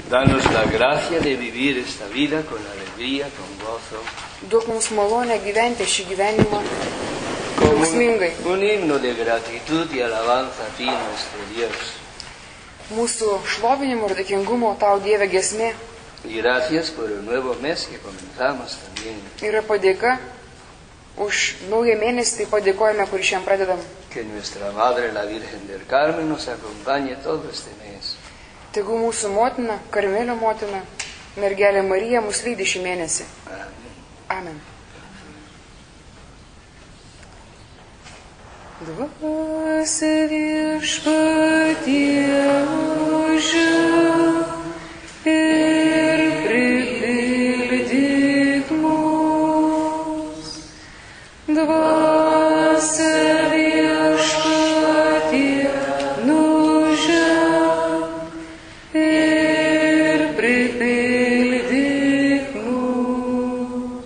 Danos la gracia de vivir esta vida con alegría, con gozo. Duok mums malonę gyventi šį gyvenimą džiaugsmingai. Un himno de gratitud y alabanza a ti, nuestro Dios. Mūsų šlovinimo ir dėkingumo tau, Dieve, giesmė Y gracias por el nuevo mes que comenzamos también. yra padėka už naują mėnesį, tai padėkojame, kurį šiandien pradedam. Que nuestra Madre, la Virgen del Carmen, nos acompañe todo este mes. Tegu mūsų motina, Karmelio motina, mergelė Marija, mus lydi šį mėnesį. Amen. Dvasia viešpatie užžek ir pripildyk mus. Dvasia viešpatie nužek ir pripildyk mus.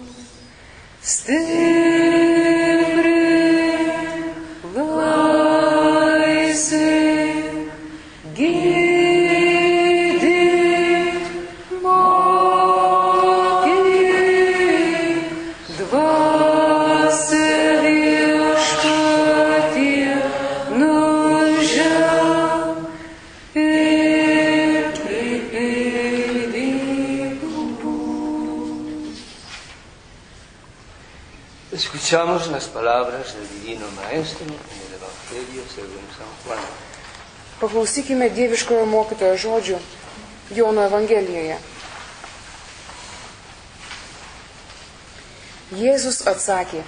Escuchamos las palabras del Divino Maestro en el Evangelio según San Juan. Paklausykime dieviškojo mokytojo žodžių Jono Evangelijoje. Jėzus atsakė: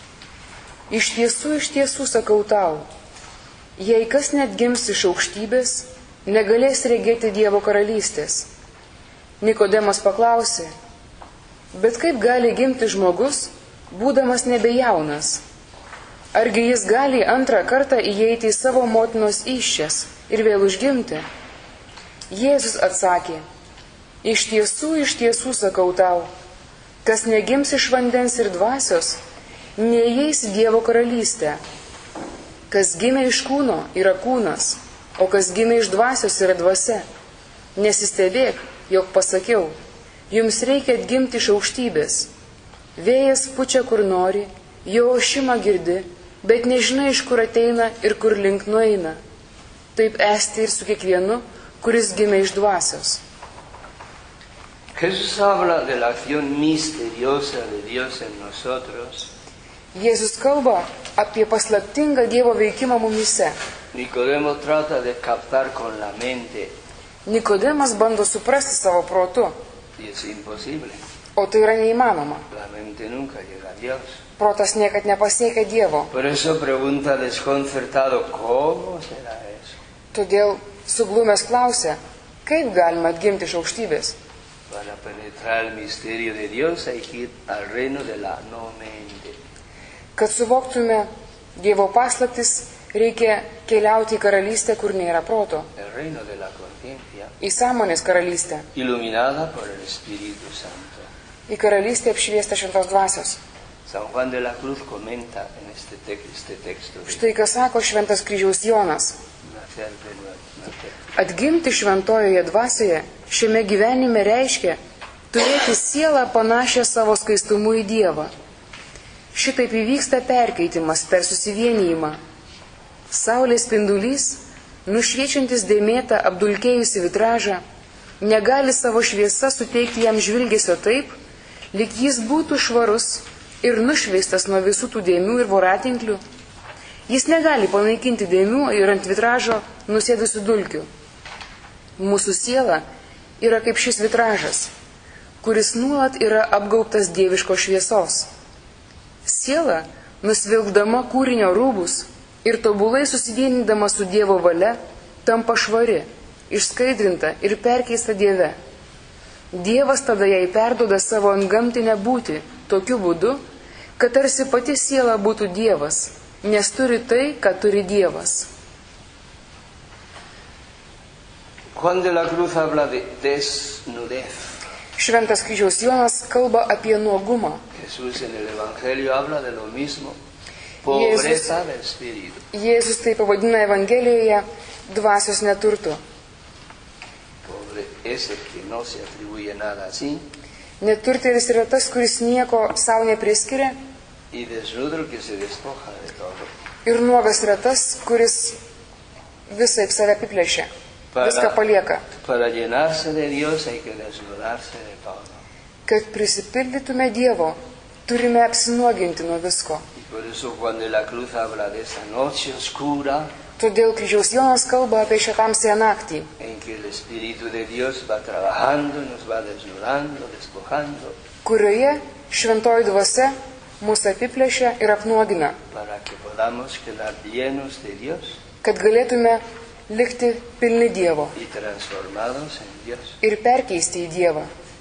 iš tiesų sakau tau, jei kas net gims iš aukštybės, negalės regėti Dievo karalystės. Nikodemas paklausė: bet kaip gali gimti žmogus, būdamas nebejaunas? Argi jis gali antrą kartą įeiti į savo motinos įsčias ir vėl užgimti? Jėzus atsakė: iš tiesų sakau tau, kas negims iš vandens ir dvasios, neįeis į Dievo karalystę. Kas gimė iš kūno yra kūnas, o kas gimė iš dvasios yra dvasia. Nesistebėk, jog pasakiau, jums reikia atgimti iš aukštybės. Vėjas pučia kur nori, jo ošimą girdi, bet nežinai, iš kur ateina ir kur link nueina. Taip esti ir su kiekvienu, kuris gimė iš dvasios. Jesús habla de la acción misteriosa de Dios en nosotros. Jėzus kalba apie paslaptingą Dievo veikimą mumyse. Nicodemo trata de captar con la mente. Nikodemas bando suprasti savo protu, Y es imposible. o tai yra neįmanoma. La mente nunca llega a Dios. Protas niekad nepasiekia Dievo. Por eso pregunta desconcertado, ¿cómo será eso? Todėl suglumęs klausia, kaip galima atgimti iš aukštybės. Para penetrar el misterio de Dios hay que ir al reino de la no mente. Kad suvoktume Dievo paslaptis, reikia keliauti į karalystę, kur nėra proto. El reino de la conciencia, Į sąmonės karalystę. iluminada por el Espíritu Santo. Į karalystę apšviestą šventos dvasios. San Juan de la Cruz comenta en este texto de Štai ką sako šventas kryžiaus Jonas. nacer de nuevo. Atgimti šventojoje dvasioje šiame gyvenime reiškia turėti sielą panašią savo skaistumu į Dievą. Šitaip įvyksta perkeitimas per susivienijimą. Saulės spindulys, nušviečiantis dėmėtą apdulkėjusi vitražą, negali savo šviesa suteikti jam žvilgesio taip, lyg jis būtų švarus ir nušveistas nuo visų tų dėmių ir voratinklių. Jis negali panaikinti dėmių ir ant vitražo nusėdusių dulkių. Mūsų siela yra kaip šis vitražas, kuris nuolat yra apgaubtas dieviškos šviesos. Siela, nusvilkdama kūrinio rūbus ir tobulai susivienindama su Dievo valia, tampa švari, išskaidrinta ir perkeista Dieve. Dievas tada jai perduoda savo antgamtinę būtį tokiu būdu, kad tarsi pati siela būtų Dievas, nes turi tai, ką turi Dievas. Juan de la Cruz habla de desnudez. Šventas kryžiaus Jonas kalba apie nuogumą. Jesús en el Evangelio habla de lo mismo. Pobreza de espíritu. Jėzus tai pavadina Evangelijoje dvasios neturtu. es el que no se atribuye nada a sí, Neturtėlis yra tas, kuris nieko savo nepriskiria. y desnudo el que se despoja de todo. Ir nuogas yra tas, kuris visai save apiplėšia, viską palieka. Para llenarse de Dios hay que desnudarse de todo. Kad prisipildytume Dievo, turime apsinuoginti nuo visko. Y por eso cuando la cruz habla de esa noche oscura, Todėl kryžiaus Jonas kalba apie šią tamsiąją naktį, en que el Espíritu de Dios va trabajando, nos va desnudando, despojando, kurioje šventoji dvasia mūsų apiplėšia ir apnuogina, para que podamos quedar llenos de Dios kad galėtume likti pilni Dievo y transformados en Dios. ir perkeisti į Dievą.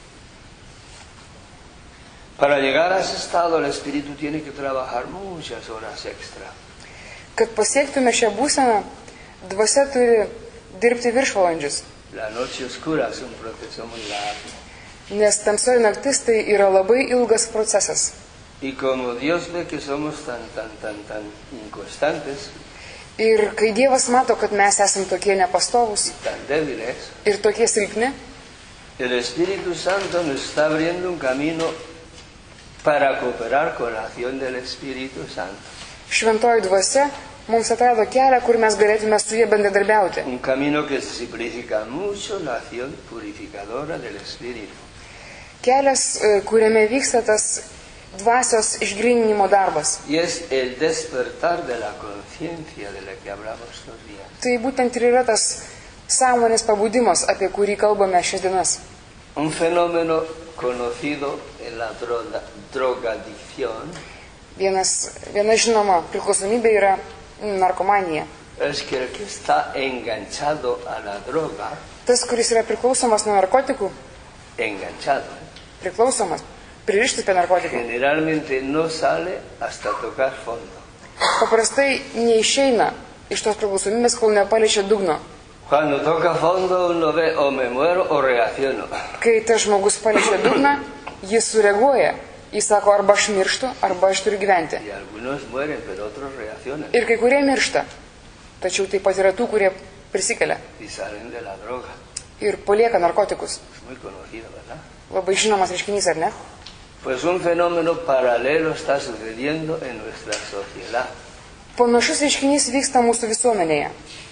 Para llegar a ese estado, el Espíritu tiene que trabajar muchas horas extra. Kad pasiektume šią būseną, dvasia turi dirbti viršvalandžius, La noche oscura es un proceso muy largo. nes tamsioji naktis tai yra labai ilgas procesas. Y como Dios ve que somos tan inconstantes Ir kai Dievas mato, kad mes esame tokie nepastovūs y tan débiles, ir tokie silpni, el Espíritu Santo nos está abriendo un camino para cooperar con la acción del Espíritu Santo. šventoji dvasia mums atrado kelią, kur mes galėtume su jie bendradarbiauti. Un camino que simplifica mucho la acción purificadora del Espíritu. Kelias, kuriame vyksta tas dvasios išgryninimo darbas. Y es el despertar de la conciencia de la que hablamos estos días. Tai būtent ir yra tas sąmonės pabudimas, apie kurį kalbame šias dienas. Un fenómeno conocido en la drogadicción Viena žinoma priklausomybė yra narkomanija. es que el que está enganchado a la droga, Tas, kuris yra priklausomas nuo narkotikų, priklausomas, pririštas prie narkotikų, generalmente no sale hasta tocar fondo. paprastai neišeina iš tos priklausomybės, kol nepaliečia dugno. Cuando toca fondo uno ve o me muero o reacciono. Kai tas žmogus paliečia dugną, jis sureaguoja. Jis sako, arba aš mirštu, arba aš turiu gyventi. Y algunos mueren, pero otros reaccionan Ir kai kurie miršta. Tačiau taip pat yra tų, kurie prisikelia y salen de la droga. ir palieka narkotikus. Es muy conocido, ¿verdad? Labai žinomas reiškinys, ar ne? Pues un fenómeno paralelo está sucediendo en nuestra sociedad. Panašus reiškinys vyksta mūsų visuomenėje.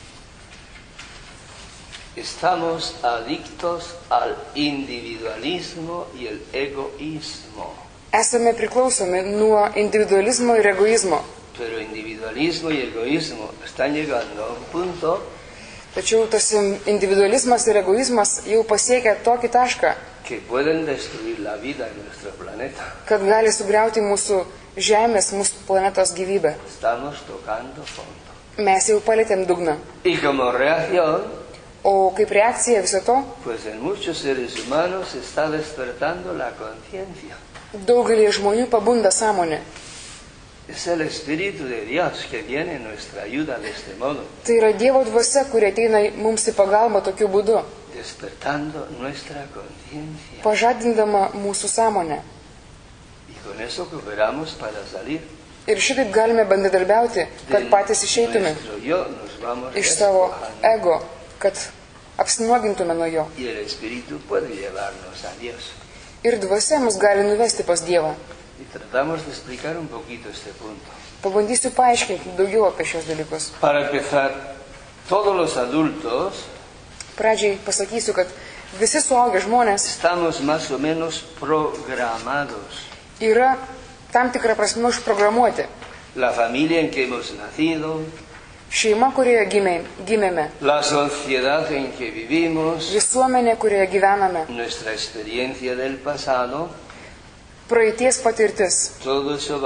Estamos adictos al individualismo y el egoísmo. Esame priklausomi nuo individualizmo ir egoizmo. Pero individualismo y egoísmo están llegando a un punto Tačiau tas individualizmas ir egoizmas jau pasiekia tokį tašką, que pueden destruir la vida en nuestro planeta. kad gali sugriauti mūsų Žemės, mūsų planetos gyvybę. Estamos tocando fondo. Mes jau palėtėm dugną. Y como reacción, O kaip reakcija viso to, pues en muchos seres humanos se está despertando la conciencia. daugelį žmonių pabunda sąmonė. Es el Espíritu de Dios que viene en nuestra ayuda de este modo, Tai yra Dievo dvasia, kuri ateina mums į pagalbą tokiu būdu, despertando nuestra conciencia. pažadindama mūsų sąmonę. Y con eso cooperamos para salir Ir šitaip galime bendradarbiauti, kad de patys išeitume nuestro yo, nos vamos iš savo despojando. ego, kad apsinuogintume nuo jo. Y el Espíritu puede llevarnos a Dios. Ir dvasia mus gali nuvesti pas Dievą. Y tratamos de explicar un poquito este punto. Pabandysiu paaiškinti daugiau apie šios dalykus. Para empezar, todos los adultos Pradžiai pasakysiu, kad visi suaugę žmonės estamos más o menos programados. yra tam tikrą prasme užprogramuoti. La familia en que hemos nacido, Šeima, kurioje gimėme, la sociedad en que vivimos, visuomenė, kurioje gyvename, nuestra experiencia del pasado, praeities patirtis. todo eso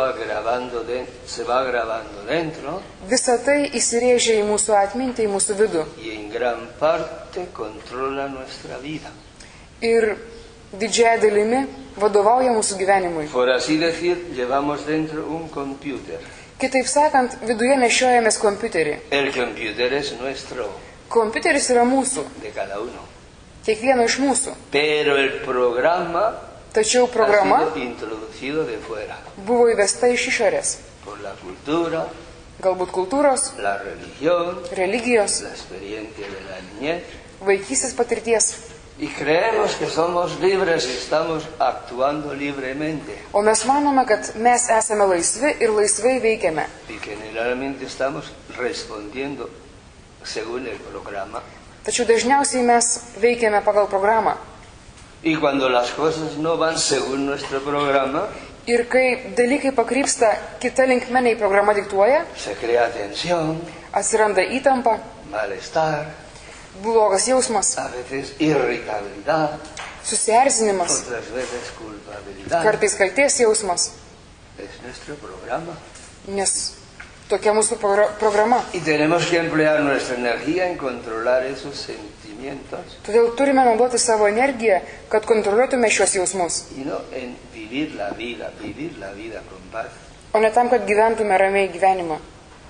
se va grabando dentro Visa tai įsirėžia į mūsų atmintį, į mūsų vidų. y en gran parte controla nuestra vida. Ir didžiąją dalimi vadovauja mūsų gyvenimui. Por así decir, llevamos dentro un computer. Kitaip sakant, viduje nešiojamės kompiuterį. El computer es nuestro, Kompiuteris yra mūsų, de cada uno. kiekvieno iš mūsų. Pero el programa Tačiau ha programa sido introducido de fuera, buvo įvesta iš išorės. por la cultura, Galbūt kultūros, la religión, religijos, la experiencia de la niñez. vaikystės patirties. Y creemos que somos libres y estamos actuando libremente. O mes manome, kad mes esame laisvi ir laisvai veikiame. Y generalmente estamos respondiendo según el programa. Tačiau dažniausiai mes veikiame pagal programą. Y cuando las cosas no van según nuestro programa, Ir kai dalykai pakrypsta kita linkme nei programa diktuoja, se crea tensión, atsiranda įtampa, malestar, blogas jausmas, a veces irritabilidad, susierzinimas, otras veces culpabilidad. kartais kalties jausmas, Es nuestro programa. nes tokia mūsų programa. Y tenemos que emplear nuestra energía en controlar esos sentimientos Todėl turime naudoti savo energiją, kad kontroliuotume šios jausmus, y no en vivir la vida con paz. o ne tam, kad gyventume ramiai gyvenimą.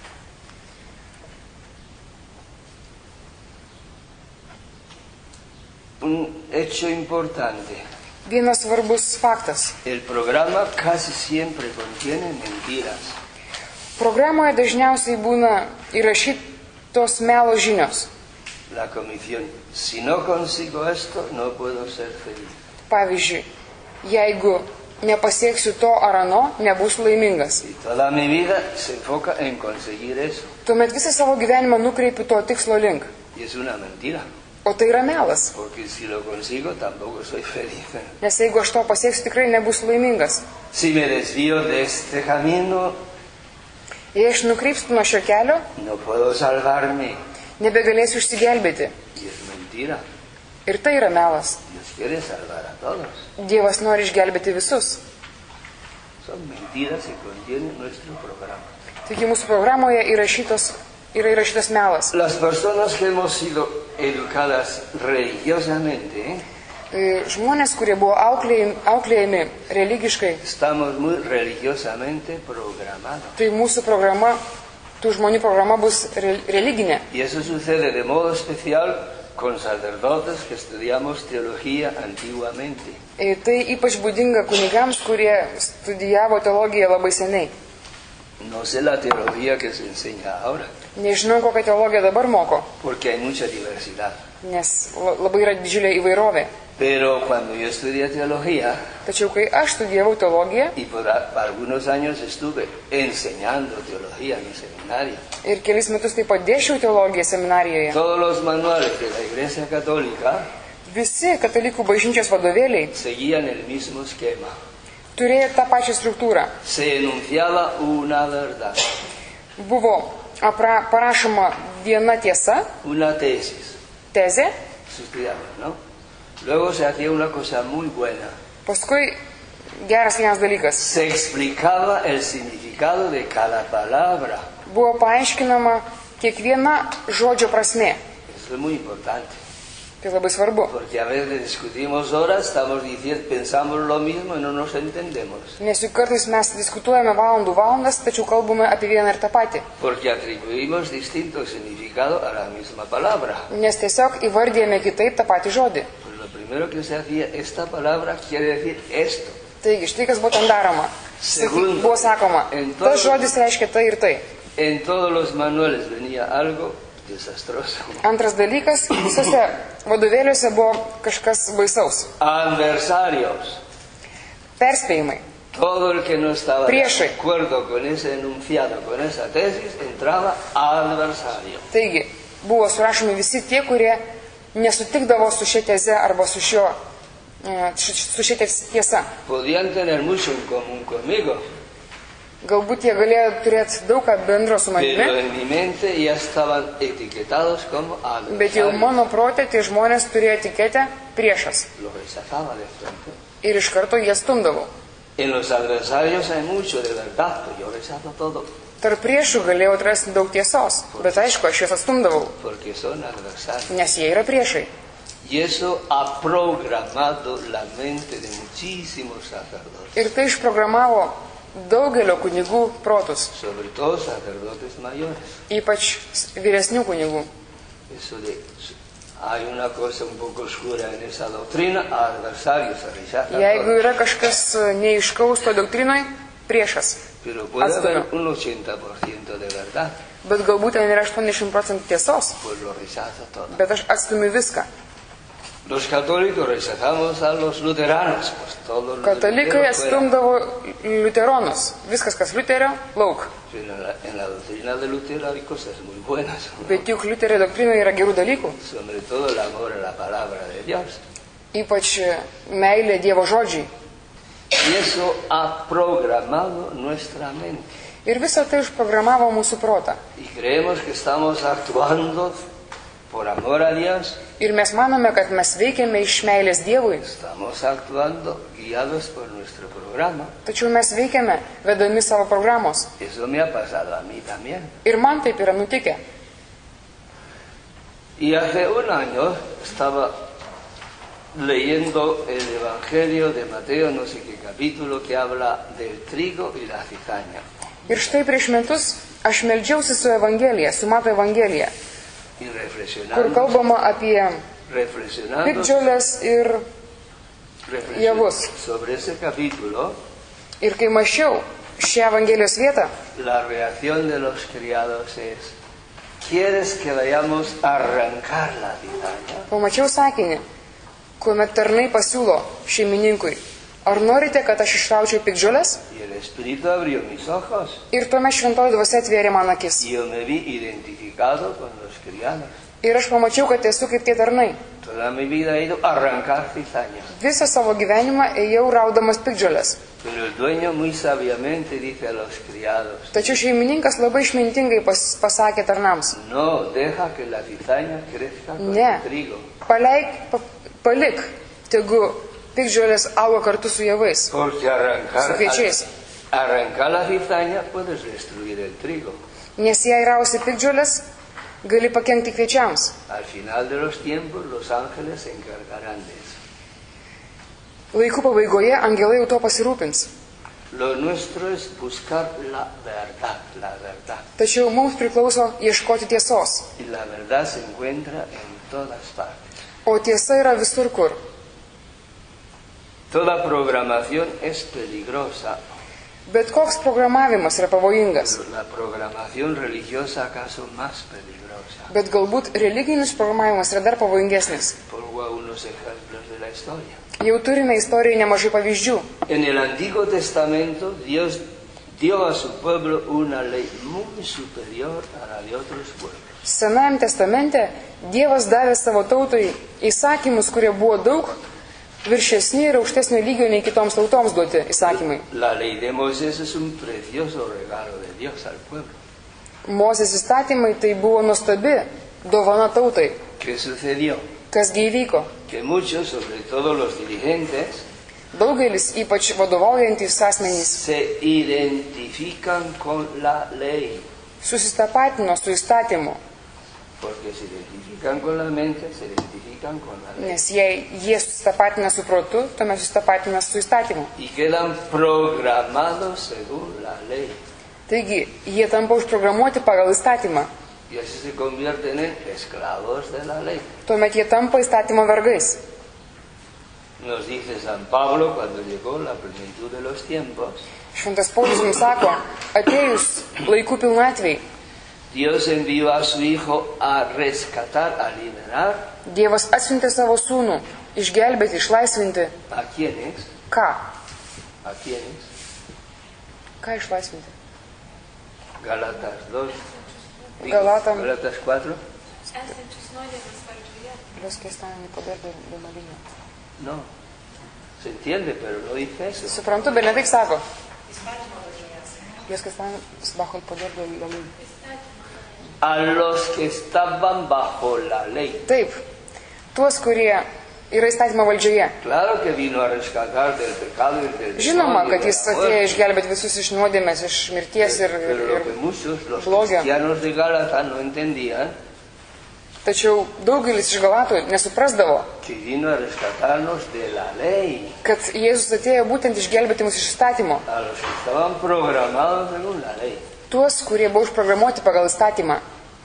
Un hecho importante. Vienas svarbus faktas. El programa casi siempre contiene mentiras. Programoje dažniausiai būna įrašytos melo žinios. La comisión, si no consigo esto, no puedo ser feliz. Pavyzdžiui, jeigu nepasieksiu to ar ano, nebus laimingas. Y toda mi vida se enfoca en conseguir eso. Tuomet visą savo gyvenimą nukreipiu to tikslo link. Y es una mentira. O tai yra melas. Porque si lo consigo, tampoco soy feliz. Nes jeigu aš to pasieksiu, tikrai nebus laimingas. Si me desvío de este camino, Jei aš nukreipsiu nuo šio kelio, no puedo salvarme. nebegalėsiu išsigelbėti. Y es mentira. Ir tai yra melas. Dios quiere salvar a todos. Dievas nori išgelbėti visus. Son mentiras que contiene nuestro programa. Taigi mūsų programoje yra įrašytas melas. Las personas que hemos sido educadas religiosamente, Žmonės, kurie buvo auklėjami religiškai, estamos muy religiosamente programados. tai mūsų programa, tų žmonių programa bus religinė. Y eso sucede de modo especial con sacerdotes que estudiamos teología antiguamente. Tai ypač būdinga kunigams, kurie studijavo teologiją labai seniai. No sé la teología que se enseña ahora, Nežinau, kokią teologiją dabar moko, porque hay mucha diversidad. nes labai yra didžiulė įvairovė. Pero cuando yo estudié teología, Tačiau kai aš studijavau teologiją y por algunos años estuve enseñando teología en mi seminario, ir kelis metus taip pat dėsčiau teologiją seminarijoje, todos los manuales de la Iglesia Católica visi katalikų bažnyčios vadovėliai seguían el mismo esquema. turėjo tą pačią struktūrą. Se enunciaba una verdad, Buvo parašoma viena tiesa, una tesis, tezė, se estudiaba, ¿no? Luego se hacía una cosa muy buena. paskui geras vienas dalykas. Se explicaba el significado de cada palabra. Buvo paaiškinama kiekviena žodžio prasmė. Eso es muy importante. Tai labai svarbu. Porque a veces discutimos horas, estamos diciendo, pensamos lo mismo y no nos entendemos. Nes juk kartais mes diskutuojame valandas, tačiau kalbame apie vieną ir tą patį. Porque atribuimos distinto significado a la misma palabra. Nes tiesiog įvardėjame kitaip tą patį žodį. Pues lo primero que se hacía, esta palabra quiere decir esto. Taigi, štai kas buvo ten daroma. Buvo sakoma, tas žodis reiškia tai ir tai. En todos los manuales venía algo desastroso. Antras dalykas, visose vadovėliuose buvo kažkas baisaus. Adversarios. Perspėjimai. Todo el que no estaba de Priešai. acuerdo con ese enunciado, con esa tesis, entraba adversario. Taigi, buvo surašomi visi tie, kurie nesutikdavo su šia teze arba su šia tiesa. Podían tener mucho en común conmigo, Galbūt jie galėjo turėti daug ką bendro su pero manimi, en mi mente ya estaban etiquetados como bet jau adversarios. mano protė tie žmonės turėjo etiketę priešas. Los rechazaba de frente. Ir iš karto jie stumdavo. En los adversarios hay mucho de verdad, pero yo rechazo todo, Tarp priešų galėjau atrasti daug tiesos, bet aišku, aš juos atstumdavau, porque son adversarios. nes jie yra priešai. Y eso ha programado la mente de muchísimos sacerdotes, Ir tai išprogramavo daugelio kunigų protus, sobre todo sacerdotes mayores. ypač vyresnių kunigų. Eso de, hay una cosa un poco oscura en esa doctrina, adversarios, se rechaza Jeigu todo. yra kažkas neiškaus to doktrinoj, priešas. Pero puede Atstumia. haber un 80% de verdad, Bet galbūt ten yra 80% tiesos, pues lo rechaza todo. bet aš atstumiu viską. Los católicos rechazamos a los luteranos, pues todos los Katalikai luteros fuera. atstumdavo liuteronus. Viskas, kas liuterio, lauk. Pero en la doctrina de Lutero hay cosas muy buenas, ¿no? Bet juk liuterio doktrinoje yra gerų dalykų. Sobre todo el amor a la palabra de Dios. Ypač meilė Dievo žodžiai. Y eso ha programado nuestra mente. Ir visą tai užprogramavo mūsų protą. Y creemos que estamos actuando por amor a Dios. Ir mes manome, kad mes veikiame iš meilės Dievui. Estamos actuando guiados por nuestro programa. Tačiau mes veikiame vedami savo programos. Eso me ha pasado a mí también. Ir man taip yra nutikę. Y hace un año estaba leyendo el Evangelio de Mateo, no sé qué capítulo, que habla del trigo y la cizaña. Ir štai prieš metus aš meldžiausi su Evangelija, su Mato Evangelija, Y kur reflexionando, kalbama apie reflexionando piktžolės ir javus. sobre ese capítulo, Ir kai mačiau šią Evangelijos vietą, la reacción de los criados es: ¿quieres que vayamos a arrancar la cizaña? pamačiau sakinį, kuomet tarnai pasiūlo šeimininkui, ar norite, kad aš išraučiau piktžolės? Y el Espíritu abrió mis ojos Ir tuomet šventoji dvasia atvėrė man akis. y yo me vi identificado con los criados. Ir aš pamačiau, kad esu kaip tie tarnai. Toda mi vida he ido a arrancar cizañas. Visą savo gyvenimą ėjau raudamas piktžolės. Pero el dueño muy sabiamente dice a los criados: Tačiau šeimininkas labai išmintingai pasakė tarnams, no deja que la cizaña crezca con Ne. el trigo. Palik, tegu piktžolės auga kartu su javais. Porque arrancar, Su kviečiais. arrancar la cizaña puedes destruir el trigo. Nes jei rausi piktžolės, gali pakenkti kviečiams. Al final de los tiempos los ángeles se encargarán de eso. Laikų pabaigoje angelai jau to pasirūpins. Lo nuestro es buscar la verdad, la verdad. Tačiau mums priklauso ieškoti tiesos. Y la verdad se encuentra en todas partes. O tiesa yra visur kur. Toda programación es peligrosa. Bet koks programavimas yra pavojingas. Pero la programación religiosa acaso más peligrosa. Bet galbūt religinis programavimas yra dar pavojingesnis. Pongo algunos ejemplos de la historia. Jau turime istorijoje nemažai pavyzdžių. En el Antiguo Testamento Dios dio a su pueblo una ley muy superior a la de otros pueblos. Senajame testamente Dievas davė savo tautai įsakymus, kurie buvo daug viršesni ir aukštesnio lygio nei kitoms tautoms duoti įsakymai. La ley de Moisés es un precioso regalo de Dios al pueblo. Mozės įstatymai tai buvo nuostabi dovana tautai. ¿Qué sucedió? Kasgi įvyko? Que muchos, sobre todo los dirigentes, Daugelis, ypač vadovaujantys asmenys, se identifican con la ley. susitapatino su įstatymu, Porque se identifican con la mente, se identifican con la ley. nes jei jie susitapatina su protu, tuomet susitapatina su įstatymu. Y quedan programados según la ley. Taigi, jie tampa užprogramuoti pagal įstatymą. Y así se convierten en esclavos de la ley. Tuomet jie tampa įstatymo vergais. Nos dice San Pablo cuando llegó la plenitud de los tiempos: Šventas Paulius mums sako, atėjus laikų pilnatvei, Dios envió a su Hijo a rescatar, a liberar. Dievas atsiuntė savo sūnų, išgelbėti, išlaisvinti. ¿A quiénes? Ką? ¿A quiénes? Ką išlaisvinti? Gálatas 2. Galatam. Gálatas 4. Esančius nuodėmės valdžioje. Los que están en el poder de maligno. No. Se entiende, pero no dice eso. Suprantu, bet ne taip sako. Los que están bajo el poder de maligno. A los que estaban bajo la ley. Taip, tuos, kurie yra įstatymo valdžioje. Claro que vino a rescatar del pecado y del Žinoma, demonio, kad de jis la atėjo muerte. išgelbėti visus iš nuodėmės, iš mirties Pero lo que ir muchos, los blogio. cristianos de Gálata no entendían, Tačiau daugelis iš Galatų nesuprasdavo, que vino a rescatarnos de la ley, kad Jėzus atėjo būtent išgelbėti mus iš įstatymo. a los que estaban programados según la ley. Tuos, kurie buvo užprogramuoti pagal įstatymą.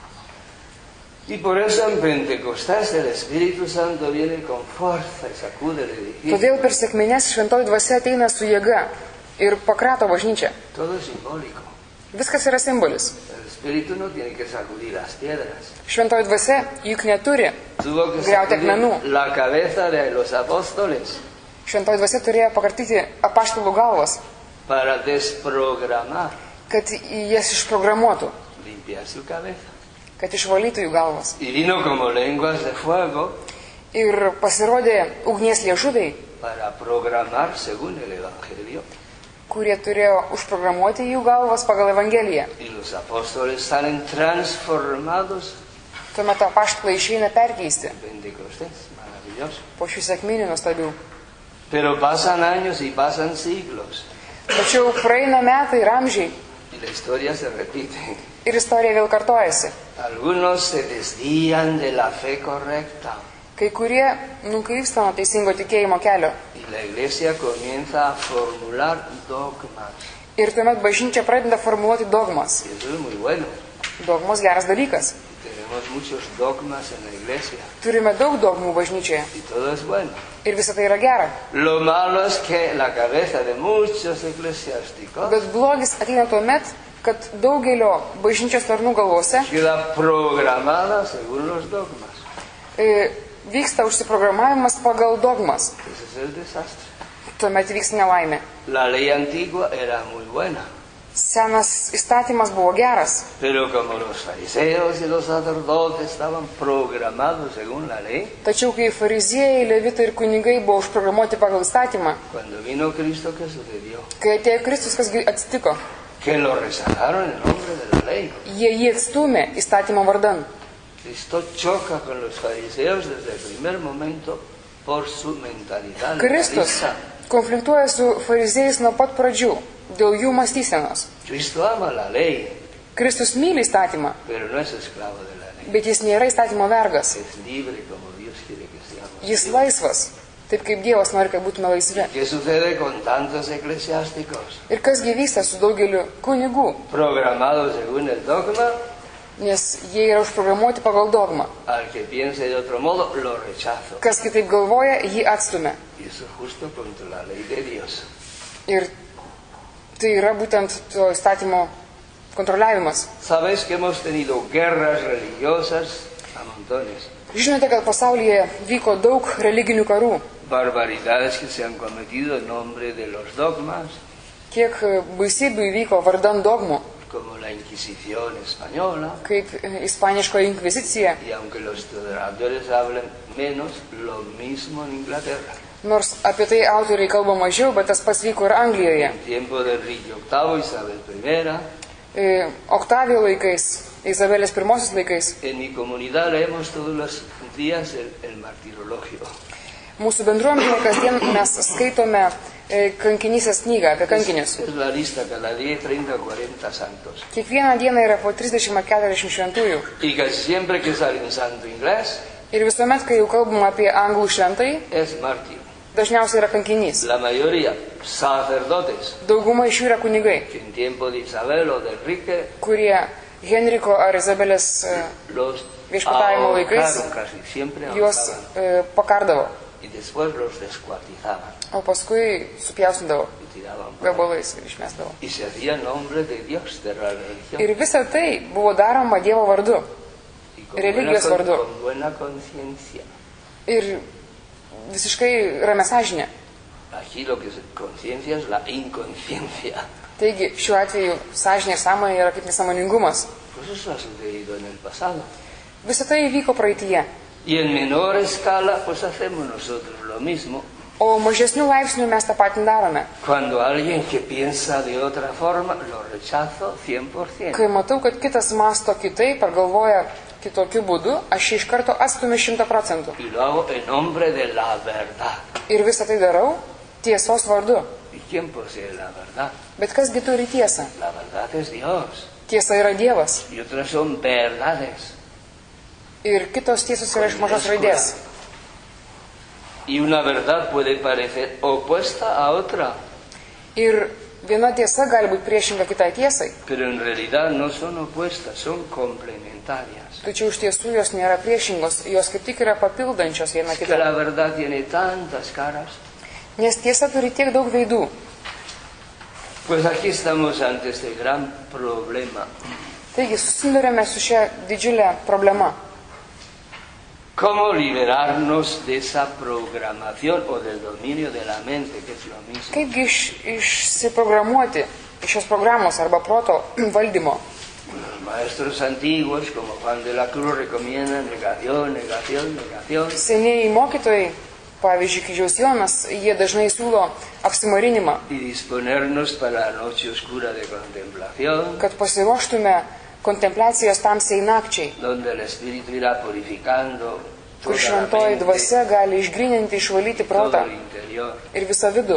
Y por eso en Pentecostés el Espíritu Santo viene con fuerza y sacude el edificio. Todėl per sekmines šventoji dvasia ateina su jėga ir pakrato bažnyčią. Todo es simbólico. Viskas yra simbolis. El Espíritu no tiene que sacudir las piedras. Šventoji dvasia juk neturi Tuvo que griauti akmenų. sacudir la cabeza de los apóstoles Šventoji dvasia turėjo pakartyti apaštalų galvas, para desprogramar, kad jas išprogramuotų, limpiar su cabeza. kad išvalytų jų galvas. Y vino como lenguas de fuego Ir pasirodė ugnies liežuviai, para programar según el Evangelio. kurie turėjo užprogramuoti jų galvas pagal Evangeliją. Y los apóstoles salen transformados Tuomet apaštalai išeina perkeisti en Pentecostés. Maravilloso. po šių sekminių nuostabių. Pero pasan años y pasan siglos. Tačiau praeina metai ir amžiai Y la historia se repite. ir istorija vėl kartojasi. Algunos se desvían de la fe correcta. Kai kurie nukrypsta nuo teisingo tikėjimo kelio. Y la iglesia comienza a formular dogmas. Ir tuomet bažnyčia pradeda formuluoti dogmas. Y eso es muy bueno. Dogmos geras dalykas. Tenemos muchos dogmas en la iglesia. Turime daug dogmų bažnyčioje. Y todo es bueno. Ir visa tai yra gera. Lo malo es que la cabeza de muchos eclesiásticos Bet blogis ateina tuomet, kad daugelio bažnyčios tarnų galvose queda programada según los dogmas. Vyksta užsiprogramavimas pagal dogmas. Ese es el desastre. Tuomet vyks nelaimė. La ley antigua era muy buena. Senas įstatymas buvo geras, Pero como los fariseos y los sacerdotes estaban programados según la ley, tačiau kai fariziejai, levitai ir kunigai buvo užprogramuoti pagal įstatymą, cuando vino Cristo, ¿qué sucedió? kai atėjo Kristus, kas atsitiko? Que lo rezagaron en nombre de la ley. Jie jį atstumė įstatymo vardan. Cristo choca con los fariseos desde el primer momento por su mentalidad Kristus legalista. konfliktuoja su fariziejais nuo pat pradžių dėl jų mąstysenos. Cristo ama la ley, Kristus myli įstatymą, pero no es esclavo de la ley. bet jis nėra įstatymo vergas. Es libre como Dios quiere que seamos. Jis laisvas, taip kaip Dievas nori, kad būtume laisvi. ¿Qué sucede con tantos eclesiásticos? Ir kasgi vyksta su daugeliu kunigų, Programados según el dogma, nes jie yra užprogramuoti pagal dogmą. al que piense de otro modo, lo rechazo. Kas kitaip galvoja, jį atstumia. Y eso es justo contra la ley de Dios. Ir tai yra būtent to įstatymo kontroliavimas. Sabéis que hemos tenido guerras religiosas a montones. Žinote, kad pasaulyje vyko daug religinių karų. Barbaridades que se han cometido en nombre de los dogmas, Kiek baisybių įvyko vardan dogmų, como la Inquisición española. kaip ispaniškoji inkvizicija. Y aunque los historiadores hablen menos, lo mismo en Inglaterra. Nors apie tai autoriai kalba mažiau, bet tas pats vyko ir Anglijoje. En tiempo de Enrique VIII, Isabel I, Oktavijo laikais, Izabelės pirmosios laikais. en mi comunidad leemos todos los días el martirologio. Mūsų bendruomenėje kasdien mes skaitome kankinysės knygą apie kankinius. Es la lista cada día 30 o 40 santos. Kiekvieną dieną yra po 30 ar 40 šventųjų. Y casi siempre que sale un santo inglés, Ir visuomet, kai jau kalbam apie anglų šventai, es mártir. dažniausiai yra kankinys. La mayoría, sacerdotes, Dauguma iš jų yra kunigai, que en tiempo de Isabel o de Enrique kurie Henriko ar Izabelės los viešpatavimo laikais ahorcaron, casi siempre juos ahorcaban. pakardavo, Y después los descuartizaban o paskui supjaustindavo y tiraban por ahí. gabalais ir išmesdavo. Y se hacía en nombre de Dios, de la religión. Ir visa tai buvo daroma Dievo vardu Y con religijos vardu. con buena conciencia. ir visiškai ramia sąžinė. Aquí lo que es conciencia es la inconsciencia. Taigi, šiuo atveju sąžinė ir sąmonė yra kaip nesąmoningumas. Pues eso ha sucedido en el pasado. Visa tai įvyko praeitie. Y en menor escala, pues hacemos nosotros lo mismo. O mažesnių laipsnių mes tą patį darome. Cuando alguien que piensa de otra forma, lo rechazo 100%. Kai matau, kad kitas masto kitaip ar galvoja kitokiu būdu, aš jį iš karto atstumiu 100%. Y lo hago en nombre de la verdad. Ir visą tai darau tiesos vardu. ¿Y quién posee la verdad? Bet kasgi turi tiesą? La verdad es Dios. Tiesa yra Dievas. Y otras son verdades. Ir kitos tiesos yra iš mažos raidės. Y una verdad puede parecer opuesta a otra, Ir viena tiesa gali būti priešinga kitai tiesai. pero en realidad no son opuestas, son complementarias. Tačiau iš tiesų jos nėra priešingos, jos kaip tik yra papildančios viena Es que kitą. la verdad tiene tantas caras. Nes tiesa turi tiek daug veidų. Pues aquí estamos ante este gran problema. Taigi susidurėme su šia didžiulė problema. ¿Cómo liberarnos de esa programación o del dominio de la mente, que es lo mismo? Kaipgi išsiprogramuoti iš šios programos arba proto valdymo? Los maestros antiguos, como Juan de la Cruz, recomiendan negación, negación, negación. Senieji mokytojai, pavyzdžiui, Kryžiaus Jonas, jie dažnai siūlo apsimarinimą, Y disponernos para la noche oscura de contemplación, kad pasiruoštume kontempliacijos tamsiai nakčiai, donde el espíritu irá purificando kur toda la šventoji mente, dvasia gali išgryninti, išvalyti todo protą el interior. ir visą vidų.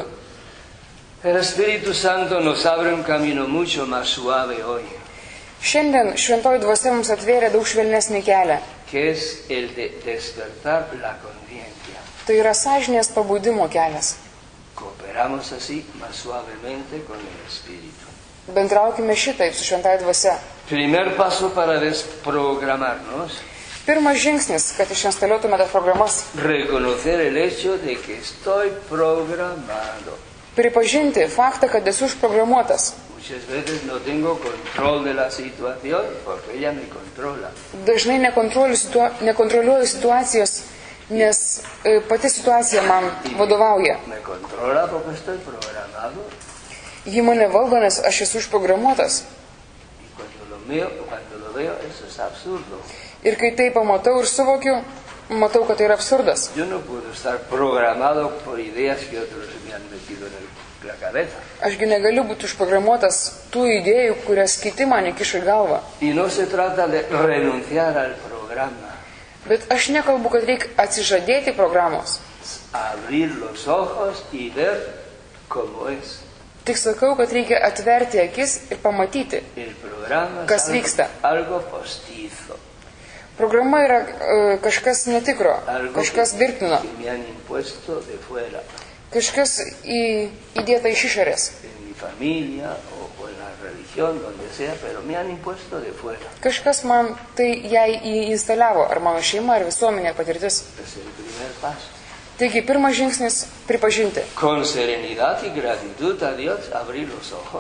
El Espíritu Santo nos abre un camino mucho más suave hoy, Šiandien šventoji dvasia mums atvėrė daug švelnesnį kelią. que es el de despertar la conciencia. Tai yra sąžinės pabudimo kelias. Cooperamos así más suavemente con el Espíritu. Bendraukime šitaip su šventoji dvasia. Primer paso para desprogramarnos, Pirmas žingsnis, kad išinstaliotume tas programas, reconocer el hecho de que estoy programado. pripažinti faktą, kad esu užprogramuotas. Muchas veces no tengo control de la situación porque ella me controla. Dažnai nekontroliuoju situacijos, nes pati situacija man vadovauja. Me controla porque estoy programado. Ji mane valdo, nes aš esu užprogramuotas. Y cuando lo veo, eso es absurdo. Ir kai tai pamatau ir suvokiu, matau, kad tai yra absurdas. Yo no puedo estar programado por ideas que otros me han metido en la cabeza. Ašgi negaliu būti užprogramuotas tų idėjų, kurias kiti man įkiša į galvą. Y no se trata de renunciar al programa, Bet aš nekalbu, kad reikia atsižadėti programos. abrir los ojos y ver cómo es. Tik sakau, kad reikia atverti akis ir pamatyti. El programa Kas es vyksta? algo postizo, Programa yra kažkas netikro, algo kažkas dirbtino, que me han impuesto de fuera, kažkas įdėta iš išorės. en mi familia o en la religión, donde sea, pero me han impuesto de fuera. Kažkas man tai jai įinstaliavo, ar mano šeima, ar visuomenė, patirtis. Es el primer paso. Taigi, pirmas žingsnis - pripažinti. Con serenidad y gratitud a Dios, abrir los ojos.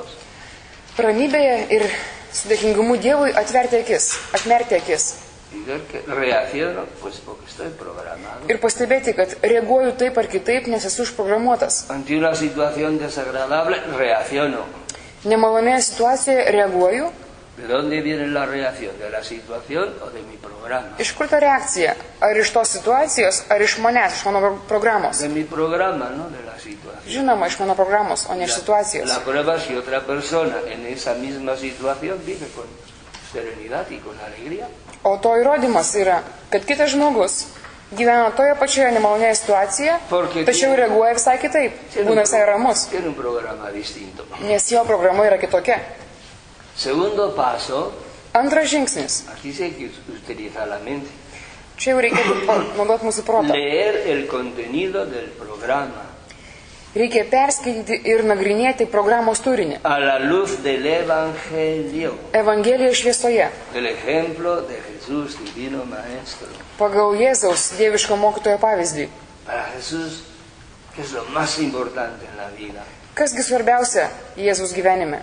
Ramybėje ir su dėkingumu Dievui atverti akis, atmerti akis. Y ver que reacciono, pues porque estoy programado. Ir pastebėti, kad reaguoju taip ar kitaip, nes esu užprogramuotas. Ante una situación desagradable, reacciono. Nemalonėje situacijoje reaguoju. ¿De dónde viene la reacción? ¿De la situación o de mi programa? Iš kur ta reakcija? Ar iš tos situacijos, ar iš manęs, iš mano programos? De mi programa, no de la situación. Žinoma, iš mano programos, o ne iš situacijos. La prueba es que otra persona en esa misma situación vive con serenidad y con alegría. O to įrodymas yra, kad kitas žmogus gyvena toje pačioje nemalonėje situacijoje, tačiau reaguoja visai kitaip, būna visai ramus, Tiene un programa distinto. nes jo programa yra kitokia. Segundo paso, Antras žingsnis. aquí sí hay que utilizar la mente. Čia jau reikėtų naudoti mūsų protą. Leer el contenido del programa Reikia perskaityti ir nagrinėti programos turinį. a la luz del Evangelio, Evangelijos šviesoje, del ejemplo de Jesús, divino Maestro. pagal Jėzaus dieviško mokytojo pavyzdį. Para Jesús, ¿qué es lo más importante en la vida? Kasgi svarbiausia Jėzaus gyvenime?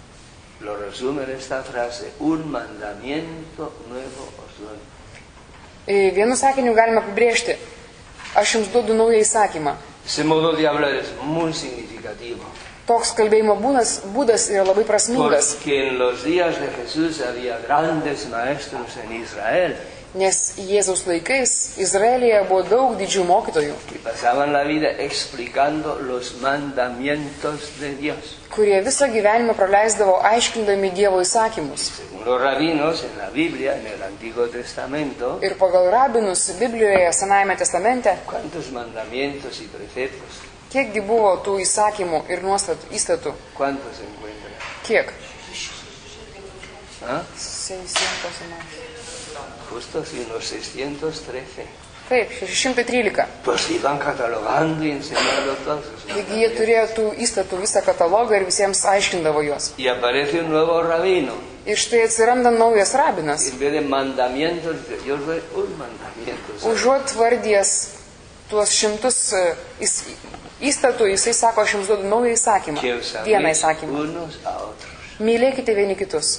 Lo resume en esta frase: un mandamiento nuevo os doy. Vienu sakiniu galime apibrėžti. Aš jums duodu naują įsakymą. Ese modo de hablar es muy significativo, Toks kalbėjimo būdas yra labai prasmingas, porque en los días de Jesús había grandes maestros en Israel nes Jėzaus laikais Izraelyje buvo daug didžių mokytojų, que pasaban la vida explicando los mandamientos de Dios. kurie visą gyvenimą praleisdavo aiškindami Dievo įsakymus. Según los rabinos, en la Biblia, en el Antiguo Testamento, Ir pagal rabinus Biblijoje, Senajame testamente, ¿cuántos mandamientos y preceptos? kiekgi buvo tų įsakymų ir įstatų? ¿Cuántos se encuentran? Kiek? ¿Ah? 600. Justo así, unos 613. Taip, 613. Pues iban catalogando y enseñando todos esos Taigi jie turėjo tų įstatų visą katalogą ir visiems aiškindavo juos. Y aparece un nuevo rabino. Ir štai atsiranda naujas rabinas. En vez de mandamientos, dice: yo os doy un mandamiento. Užuot vardijas tuos šimtus įstatų, jisai sako, aš jums duodu naują įsakymą. Que os Vieną améis įsakymą. unos a otros. Mylėkite vieni kitus. Y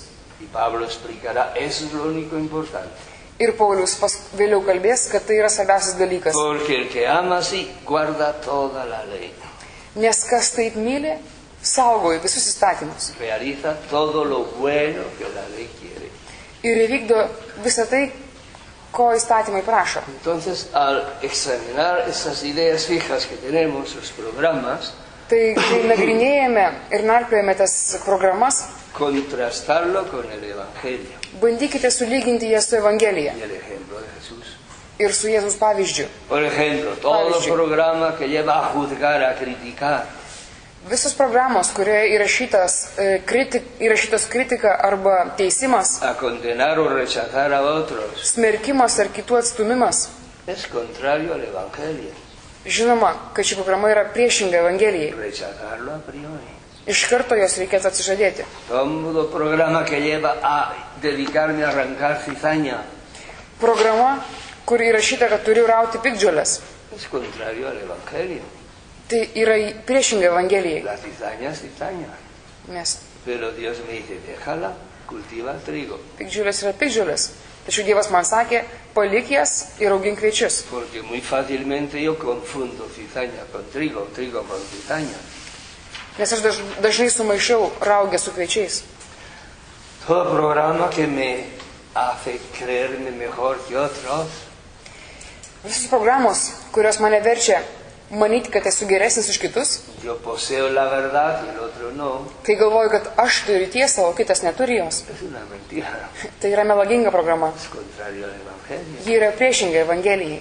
Y Pablo explicará, eso es lo único importante. Ir Paulius vėliau kalbės, kad tai yra svarbiausias dalykas. Porque el que ama así guarda toda la ley. Nes kas taip myli, saugoja visus įstatymus. Realiza todo lo bueno que la ley quiere. Ir įvykdo visą tai, ko įstatymai prašo. Entonces, al examinar esas ideas fijas que tenemos, sus programas, Tai kai nagrinėjame ir narpliojame tas programas, contrastarlo con el Evangelio bandykite sulyginti jas su Evangelija y el ejemplo de Jesús. ir su Jėzaus pavyzdžiu. Por ejemplo, todo Pavyzdžiui. programa que lleva a juzgar, a criticar, Visos programos, kurioje įrašytos kritika arba teisimas, a condenar o rechazar a otros, smerkimas ar kitų atstumimas, es contrario al Evangelio. žinoma, kad ši programa yra priešinga Evangelijai. Rechazarlo a priori. Iš karto jos reikėtų atsižadėti. Todo programa que lleva a dedicarme a arrancar cizaña Programa, kur įrašyta, kad turiu rauti piktžolės, es contrario al Evangelio. tai yra priešinga Evangelijai. La cizaña es cizaña. Nes Pero Dios me dice, déjala, cultiva el trigo. piktžolės yra piktžolės. Tačiau Dievas man sakė, palik jas ir augink kviečius. Porque muy fácilmente yo confundo cizaña con trigo, trigo con cizaña. Nes aš dažnai sumaišau raugę su kviečiais. Todo programa que me hace creerme mejor que otros, Visos programos, kurios mane verčia manyti, kad esu geresnis už kitus, yo poseo la verdad y el otro no, kai galvoju, kad aš turiu tiesą, o kitas neturi jos. es una mentira. Tai yra melaginga programa. Es contrario al Evangelio. Ji yra priešinga Evangelijai.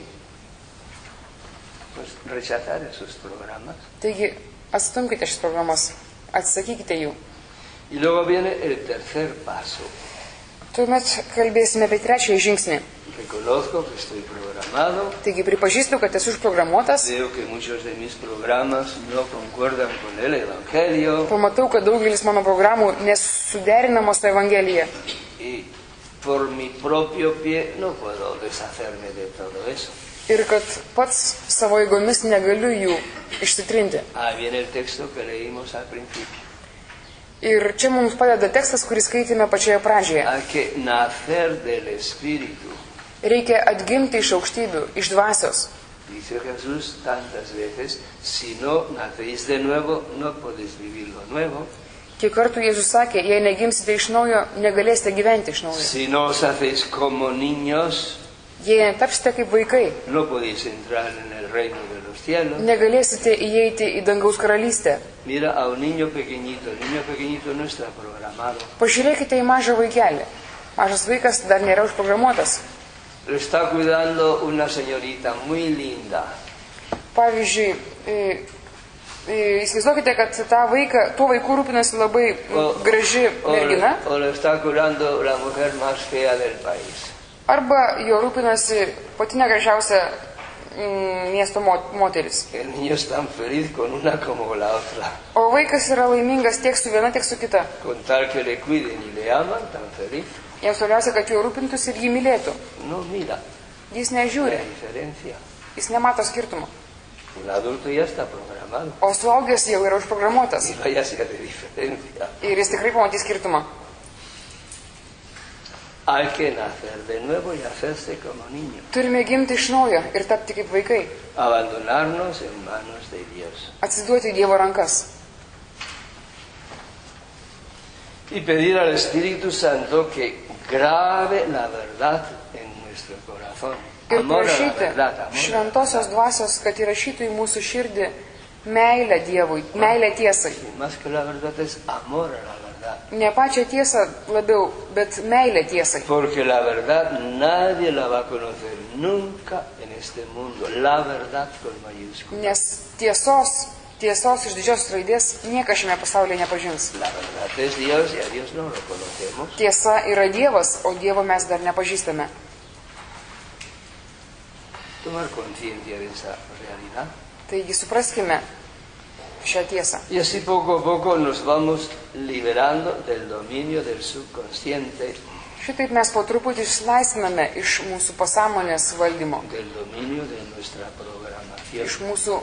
Pues rechazar esos programas. Taigi, atstumkite šis programas, atsisakykite jų. Y luego viene el tercer paso. Tuomet kalbėsime apie trečiąjį žingsnį. Reconozco que estoy programado, Taigi, pripažįstu, kad esu užprogramuotas, veo que muchos de mis programas no concuerdan con el Evangelio pamatau, kad daugelis mano programų nesuderinamos su Evangelija. y por mi propio pie no puedo deshacerme de todo eso. Ir kad pats savo jėgomis negaliu jų išsitrinti. Ahí viene el texto que leímos al principio. Ir čia mums padeda tekstas, kurį skaitėme pačioje pradžioje. Hay que nacer del Espíritu. Reikia atgimti iš aukštybių, iš dvasios. Dice Jesús tantas veces, si no nacéis de nuevo, no podéis vivir lo nuevo. Kiek kartų Jėzus sakė, jei negimsite iš naujo, negalėsite gyventi iš naujo. Si no os hacéis como niños, Jei netapsite kaip vaikai, no podéis entrar en el reino de los cielos. negalėsite įeiti į dangaus karalystę. Mira a un niño pequeñito, el niño pequeñito no está programado. Pažiūrėkite į mažą vaikelį. Mažas vaikas dar nėra užprogramuotas. Lo está cuidando una señorita muy linda. Pavyzdžiui, įsivaizduokite, kad tuo vaiku rūpinasi labai graži mergina, O lo está curando la mujer más fea del país. arba jo rūpinasi pati negražiausia miesto moteris. El niño es tan feliz con una como con la otra. O vaikas yra laimingas tiek su viena, tiek su kita. Con tal que le cuiden y le aman, tan feliz. Jiems svarbiausia, kad jo rūpintųsi ir jį mylėtų. No mira Jis la nežiūri, diferencia. jis nemato skirtumo. Un adulto ya está programado. O suaugęs jau yra užprogramuotas. Y vaya si hace diferencia. Ir jis tikrai pamatys skirtumą. Hay que nacer de nuevo y hacerse como niño. Turime gimti iš naujo ir tapti kaip vaikai. Abandonarnos en manos de Dios. Atsiduoti į Dievo rankas. Y pedir al Espíritu Santo que grabe la verdad en nuestro corazón. Ir Amor a la prašyti verdad, amor a la šventosios dvasios, kad įrašytų į mūsų širdį meilę Dievui, meilę tiesai. verdad. Más que la verdad es amor a la verdad. Ne pačią tiesą labiau, bet meilę tiesai. Porque la verdad nadie la va a conocer nunca en este mundo. La verdad con mayúscula. Nes tiesos iš didžiosios raidės niekas šiame pasaulyje nepažins. La verdad es Dios y a Dios no lo conocemos. Tiesa yra Dievas, o Dievo mes dar nepažįstame. Tomar conciencia de esa realidad. Taigi supraskime šią tiesą. Y así poco a poco nos vamos liberando del dominio del subconsciente, Šitaip mes po truputį išlaisviname iš mūsų pasąmonės valdymo, del dominio de nuestra programación. iš mūsų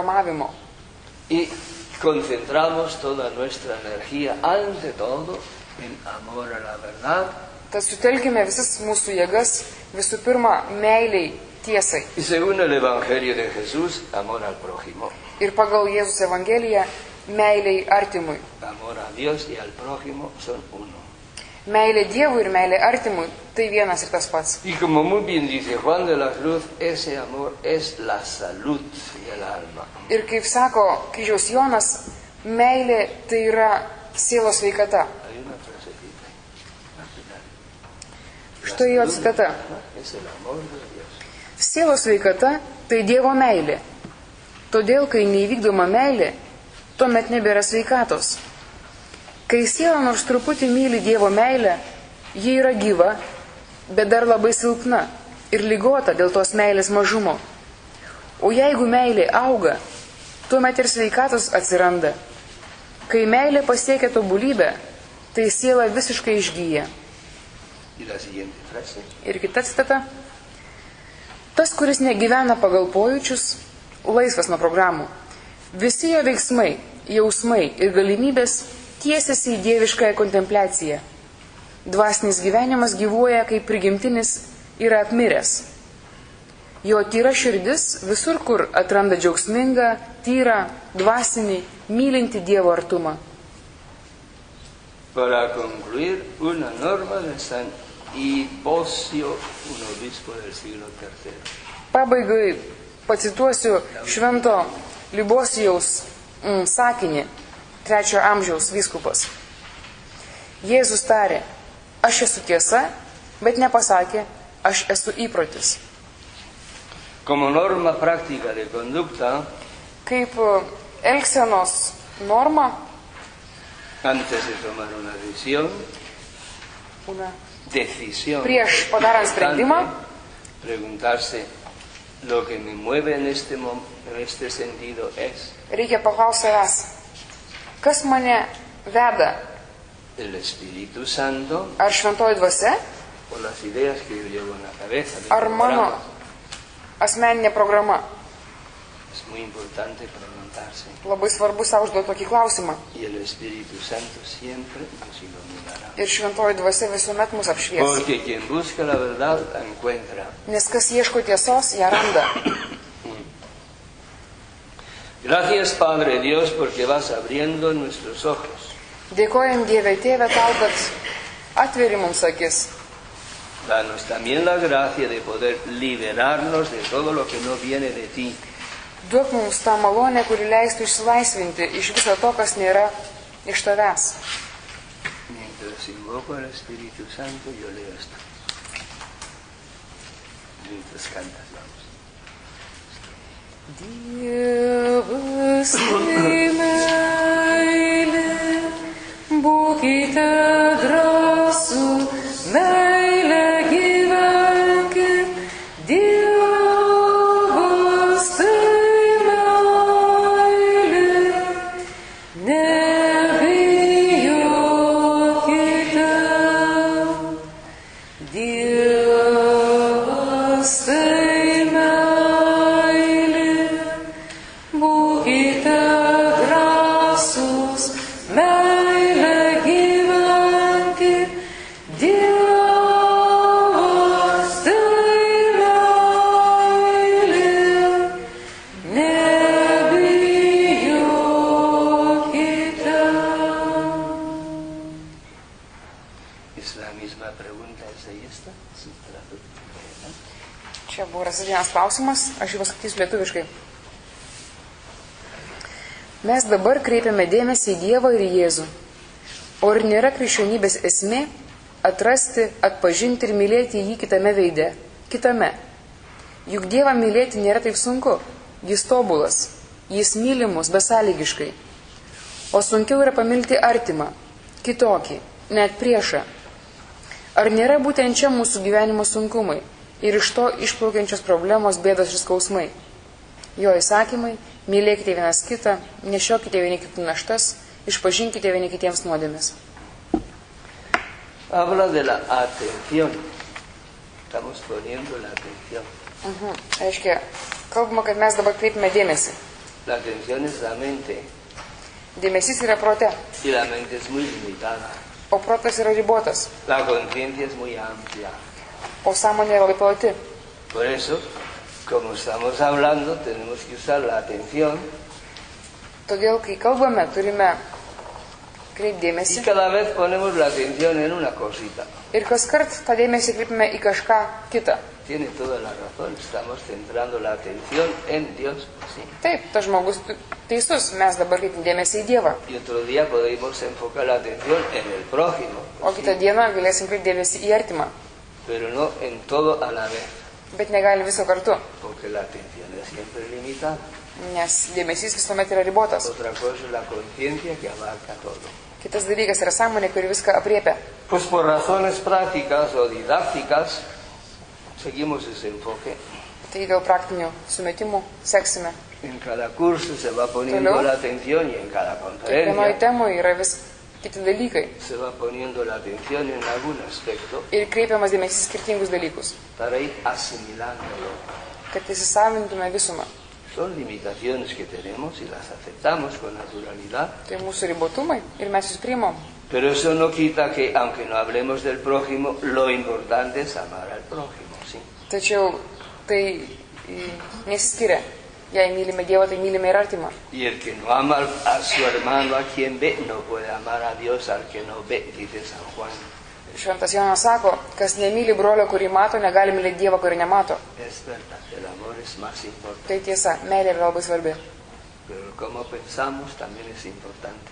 užprogramavimo. Y concentramos toda nuestra energía, ante todo, en amor a la verdad. Tad sutelkime visas mūsų jėgas visų pirma meiliai tiesai. Y según el Evangelio de Jesús, amor al prójimo. Ir pagal Jėzus Evangeliją meiliai artimui. Amor a Dios y al prójimo son uno. Meilė Dievui ir meilė artimui tai vienas ir tas pats. Y como muy bien dice Juan de la Cruz, ese amor es la salud del alma. Ir kaip sako Kryžiaus Jonas, meilė tai yra sielos sveikata. Hay una frasecita al final. Štai jo citata. Es el amor de Dios. Sielos sveikata tai Dievo meilė. Todėl, kai neįvykdoma meilė, tuomet nebėra sveikatos. Kai siela nors truputį myli Dievo meilę, ji yra gyva, bet dar labai silpna ir ligota dėl tos meilės mažumo. O jeigu meilė auga, tuomet ir sveikatos atsiranda. Kai meilė pasiekia tobulybę, tai siela visiškai išgyja. Y la siguiente frase. Ir kita citata. Tas, kuris negyvena pagal pojūčius, laisvas nuo programų. Visi jo veiksmai, jausmai ir galimybės tiesiasi į dieviškąją kontempliaciją. Dvasinis gyvenimas gyvuoja kaip prigimtinis yra apmiręs. Jo tyra širdis visur, kur atranda džiaugsmingą, tyrą, dvasinį, mylinti Dievo artumą. Para concluir, una norma de San Hiposio, un obispo del siglo III. Pabaigai pacituosiu švento Libosijaus sakinį, 3 amžiaus vyskupas. Jėzus tarė, aš esu tiesa, bet nepasakė, aš esu įprotis. Como norma práctica de conducta, Kaip elgsenos norma, antes de tomar una decisión prieš padarant sprendimą, preguntarse, lo que me mueve en este sentido es reikia paklausti savęs, kas mane veda, el Espíritu Santo ar šventoji dvasia, o las ideas que yo llevo en la cabeza. ar mano asmeninė programa. Es muy importante preguntarse. Labai svarbu savo užduoti tokį klausimą. Y el Espíritu Santo siempre nos iluminará. Ir šventoji dvasia visuomet mus apšvies. Porque quien busca la verdad la encuentra. Nes kas ieško tiesos, ją randa. Gracias, Padre Dios, porque vas abriendo nuestros ojos. Dėkojam Dieve Tėve tau, kad atveri mums akis. Danos también la gracia de poder liberarnos de todo lo que no viene de ti. Duok mums tą malonę, kuri leistų išsilaisvinti iš viso to, kas nėra iš tavęs. Mientras invoco al Espíritu Santo, yo leo esto. Mientras cantas, vamos. Dievas tai meilė, būkite drąsūs, meilę gyvenkit. Dievas tai meilė, nebijokite. Dievas tai meilė, būkite drąsūs, meilę gyvenkit. Dievas tai meilė, nebijokite. Es la misma pregunta, ¿es ahí esta? Sí, Čia buvo rasas vienas klausimas, aš jį paskaitysiu lietuviškai. Mes dabar kreipiame dėmesį į Dievą ir į Jėzų. O ar nėra krikščionybės esmė atrasti, atpažinti ir mylėti jį kitame veide, kitame? Juk Dievą mylėti nėra taip sunku, jis tobulas, jis myli mus besąlygiškai. O sunkiau yra pamilti artimą, kitokį, net priešą. Ar nėra būtent čia mūsų gyvenimo sunkumai ir iš to išplaukiančios problemos, bėdos ir skausmai? Jo įsakymai, mylėkite vienas kitą, nešiokite vieni kitų naštas, išpažinkite vieni kitiems nuodėmes. Habla de la atención. Estamos poniendo la atención. Reiškia, kalbama, kad mes dabar kreipime dėmesį. La atención es la mente. Dėmesys yra prote. Y la mente es muy limitada. o protas yra ribotas, La conciencia es muy amplia. o sąmonė yra labai plati. Por eso, como estamos hablando, tenemos que usar la atención Todėl, kai kalbame, turime y kreipdėmėsi cada vez ponemos la atención en una cosita. ir kas kart tą dėmesį kreipime į kažką kitą. Tiene toda la razón, estamos centrando la atención en Dios. Sí. Taip, tas žmogus teisus, mes dabar kreipim dėmesį į Dievą. Y otro día podemos enfocar la atención en el prójimo, O kitą dieną galėsim kreipti dėmesį į artimą. pero no en todo a la vez, Bet negali viso kartu, porque la atención es siempre limitada. nes dėmesys visuomet yra ribotas. Otra cosa es la conciencia que abarca todo. Kitas dalykas yra sąmonė, kuri viską apriepia. Pues por razones prácticas o didácticas, seguimos ese enfoque. Tai dėl praktinių sumetimų seksime. En cada curso se va poniendo Toliau. la atención y en cada Kiekvienoje conferencia temoje yra vis kiti dalykai. se va poniendo la atención en algún aspecto Ir kreipiamas dėmesys į skirtingus dalykus, para ir asimilándolo. kad įsisavintume visumą. Son limitaciones que tenemos y las aceptamos con naturalidad, Tai mūsų ribotumai ir mes jūs priimam. pero eso no quita que, aunque no hablemos del prójimo, lo importante es amar al prójimo, ¿sí? Tačiau tai nesiskiria. Jei mylime Dievą, tai mylime ir artimą. Y el que no ama a su hermano, a quien ve, no puede amar a Dios al que no ve, dice San Juan. Šventas Jonas sako, kas nemyli brolio, kurį mato, negali mylėti Dievą, kurį nemato. Es verdad, el amor es más importante, Tai tiesa, meilė yra labai svarbi. pero el cómo pensamos también es importante.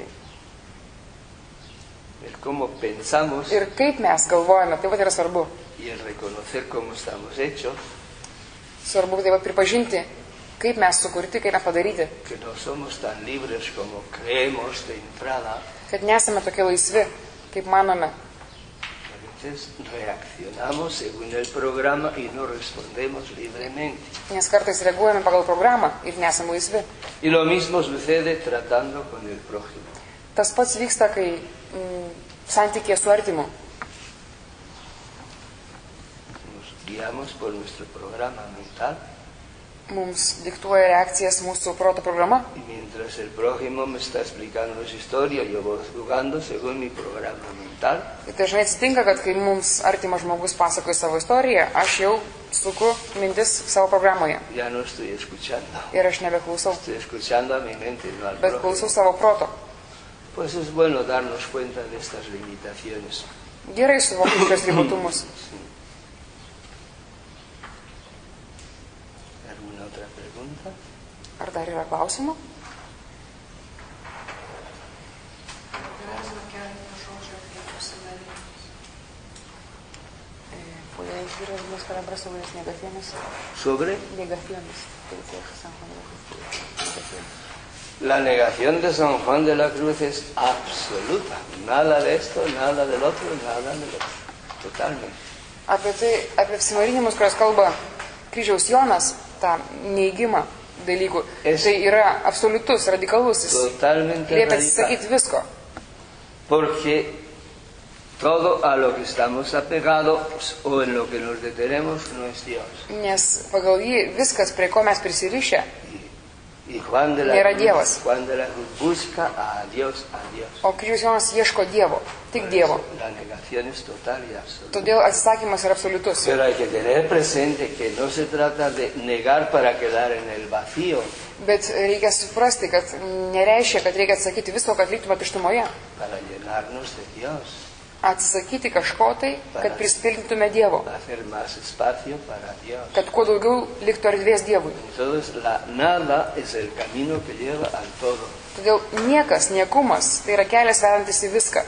El cómo pensamos Ir kaip mes galvojame, tai pat yra svarbu. y el reconocer cómo estamos hechos, Svarbu taip pat pripažinti, kaip mes sukurti, kaip mes padaryti. que no somos tan libres como creemos de entrada. Kad nesame tokie laisvi, kaip manome. A veces reaccionamos según el programa y no respondemos libremente. Nes kartais reaguojame pagal programą ir nesame laisvi. Y lo mismo sucede tratando con el prójimo. Tas pats vyksta, kai santykė su artimu. Nos guiamos por nuestro programa mental Mums diktuoja reakcijas mūsų proto programa. y mientras el prójimo me está explicando su historia, yo voy jugando según mi programa mental. Ir dažnai atsitinka, kad kai mums artimas žmogus pasakoja savo istoriją, aš jau suku mintis savo programoje. Ya no estoy escuchando. Ir aš nebeklausau, Estoy escuchando a mi mente, no al bet klausau prójimo. savo proto. Pues es bueno darnos cuenta de estas limitaciones. Gerai suvokti šios ribotumus. ¿Alguna otra pregunta? Ar dar yra klausimų? Galima keletą žodžių apie pasidalinimus. Puede decir algunas palabras sobre las negaciones. Sobre Negaciones. Que dice San Juan de la Cruz. Negaciones. la negación de San Juan de la Cruz es absoluta. Nada de esto, nada del otro, nada del otro. Totalmente. Apie apsimarinimus, kurios kalba kryžiaus Jonas, tą neigimą dalykų, tai yra absoliutus, radikalus, jis Totalmente liepia radical. atsisakyti visko. Porque todo a lo que estamos apegados o en lo que nos detenemos no es Dios. Nes pagal jį viskas, prie ko mes prisirišę, Y Juan de Nėra la Dievas. Cruz, Juan de la Cruz busca a Dios, a Dios. o kryžiaus Jonas ieško Dievo, tik Dievo. La negación es total y absoluta. Todėl atsisakymas yra absoliutus. Pero hay que tener presente que no se trata de negar para quedar en el vacío, Bet reikia suprasti, kad nereiškia, kad reikia atsakyti visko, kad liktume tuštumoje. para llenarnos de Dios, Atsisakyti kažko tai, kad prispildytume Dievo. para hacer más espacio para Dios. Kad kuo daugiau liktų erdvės Dievui. Entonces la nada es el camino que lleva al todo. Todėl niekas, niekumas, tai yra kelias vedantis į viską.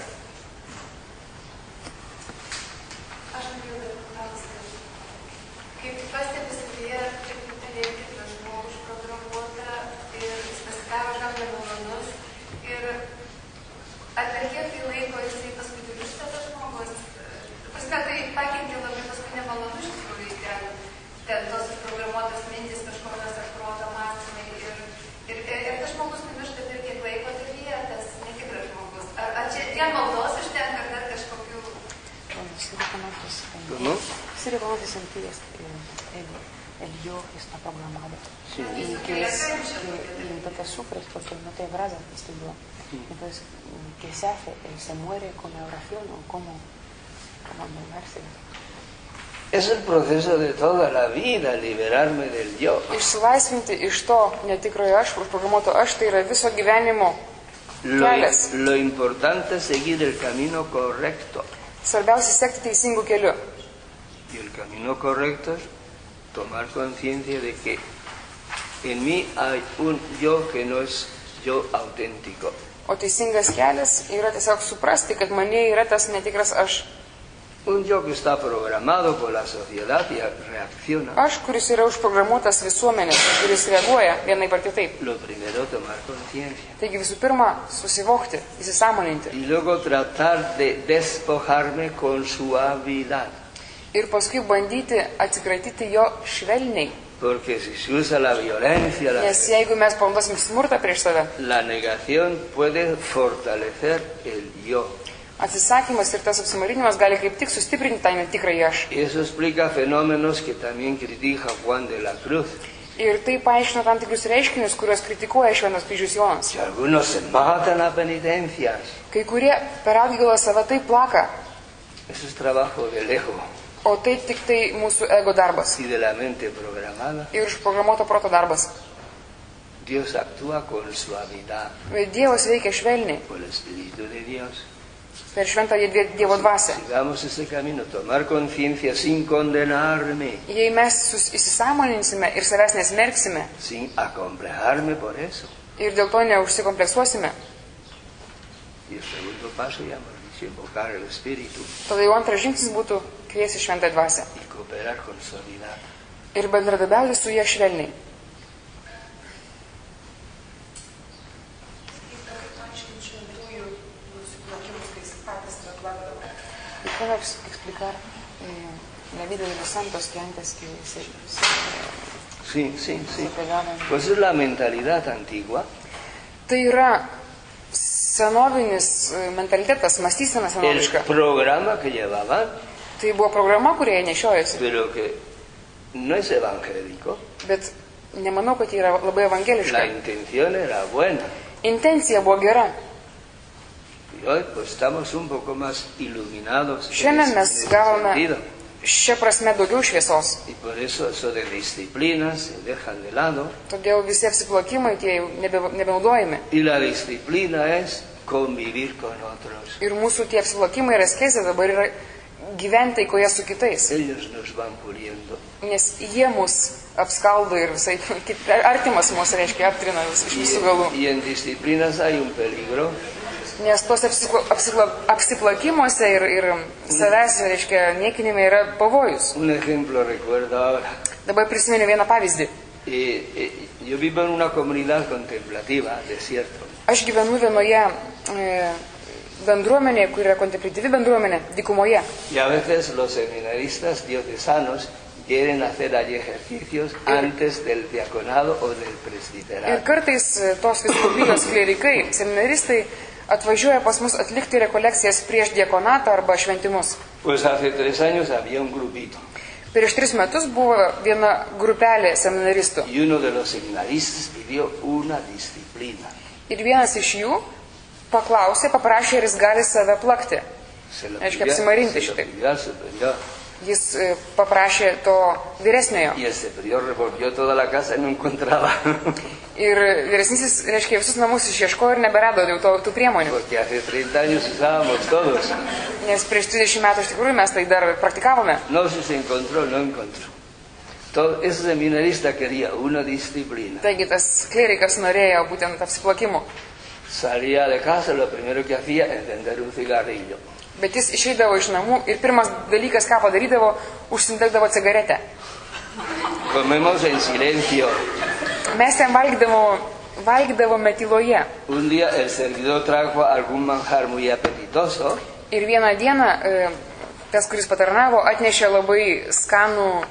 Aš norėjau klausti, kaip pastebi savyje truputėlį kitą žmogų užprogramuotą ir jis pasidaro gan nemalonus ir ar per kiek tai laiko jisai paskui grįžta tas žmogus, paskui tai pakeitė labai paskui nemalonu iš tikrųjų ten tos užprogramuotos mintis kažkokios ar proto mąstymai ir tas žmogus numiršta per kiek laiko tai lieka tas netikras žmogus. Ar čia vien maldos užtenka ar dar kažkokių ¿No? Si reconoce sentidos, el yo está programado. y lo que sufres porque no te agrada este yo. Entonces, ¿qué se hace? ¿Se muere con la oración o cómo anularse? Es el proceso de toda la vida, liberarme del yo. Išsilaisvinti iš to netikrojo aš, užprogramuoto aš, tai yra viso gyvenimo kelias. Lo importante es seguir el camino correcto. Svarbiausia sekti teisingų kelių. Y el camino correcto es tomar conciencia de que en mí hay un yo que no es yo auténtico. O teisingas kelias yra tiesiog suprasti, kad manyje yra tas netikras aš. Un yo que está programado por la sociedad y reacciona. Aš, kuris yra užprogramuotas visuomenės, kuris reaguoja vienaip ar kitaip. Lo primero, tomar conciencia. Taigi visų pirma, susivokti, įsisąmoninti. Y luego tratar de despojarme con suavidad. Ir paskui bandyti atsikratyti jo švelniai. Porque si se usa la violencia, Nes jeigu mes panaudosim smurtą prieš save, la negación puede fortalecer el yo. atsisakymas ir tas apsimarinimas gali kaip tik sustiprinti tą netikrąjį aš. Y eso explica fenómenos que también critica Juan de la Cruz. Ir tai paaiškina tam tikrus reiškinius, kuriuos kritikuoja Šventas kryžius Jonas. Que algunos se matan a penitencias. Kai kurie per atgailą save taip plaka, Eso es trabajo del ego o tai tik tai mūsų ego darbas y de la mente programada. ir užprogramuoto proto darbas. Dios actúa con suavidad Dievas veikia švelniai por el Espíritu de Dios. per šventą Dievo dvasią. Sigamos ese camino, tomar conciencia sin condenarme, Jei mes įsisąmoninsime ir savęs nesmerksime sin acomplejarme por eso. ir dėl to neužsikompleksuosime, Y el segundo paso, ya hemos dicho, invocar el Espíritu tada jau antras žingsnis būtų kviesti šventą dvasią y cooperar con suavidad. ir bendradarbiauti su ja švelniai. ¿Y cómo explicar la vida de los santos que antes que se Sí. pegaban? Pues es la mentalidad antigua. Tai yra senovinis mentalitetas, mąstysena El senoviška. programa que llevaban, Tai buvo programa, kurią jie nešiojosi. pero que no es evangélico. Bet nemanau, kad ji yra labai evangeliška. La intención era buena. Intencija buvo gera. Y hoy pues estamos un poco más iluminados en Šiandien mes ese gavome sentido. šią prasme daugiau šviesos. Y por eso de disciplinas se dejan de lado. Todėl visi apsiplakimai tie jau nebenaudojami. Y la disciplina es convivir con otros. Ir mūsų tie apsiplakimai ir askezė dabar yra gyventi taikoje su kitais. Ellos nos van puliendo. Nes jie mus apskaldo ir visai artimas mūsų, reiškia, aptrina iš visų galų. Y en disciplinas hay un peligro. Nes tos apsiplakimuose ir savęs, reiškia, niekinime yra pavojus. Un ejemplo recuerdo ahora. Dabar prisimenu vieną pavyzdį. Yo vivo en una comunidad contemplativa, desierto. Aš gyvenu vienoje bendruomenėje, kur yra kontemplatyvi bendruomenė, dykumoje. Y a veces los seminaristas diocesanos quieren hacer allí ejercicios antes del diaconado o del Ir presbiterato. kartais tos vyskupijos klierikai, seminaristai atvažiuoja pas mus atlikti rekolekcijas prieš diakonatą arba šventimus. Pues hace 3 años había un grupito. Prieš 3 metus buvo viena grupelė seminaristų. Y uno de los seminaristas pidió una disciplina. Ir vienas iš jų paklausė, paprašė, ar jis gali save plakti. Se lo Reiškia, pidió, apsimarinti se lo šitaip. pidió al superior. Jis paprašė to vyresniojo. Y el superior revolvió toda la casa y no encontraba. Ir vyresnysis, reiškia, visus namus išieškojo ir neberado jau tų priemonių. Porque hace 30 años usábamos todos. Nes prieš 30 metų iš tikrųjų mes tai dar praktikavome. No, si se encontró, no encontró. Todo ese seminarista quería una disciplina. Taigi tas klierikas norėjo būtent apsiplakimų. Salía de casa, lo primero que hacía encender un cigarrillo. Bet jis išeidavo iš namų ir pirmas dalykas, ką padarydavo, užsindegdavo cigaretę. Comemos en silencio. Mes ten valgydavome tyloje. Un día el servidor trajo algún manjar muy apetitoso. Ir vieną dieną tas, kuris patarnavo, atnešė labai skanų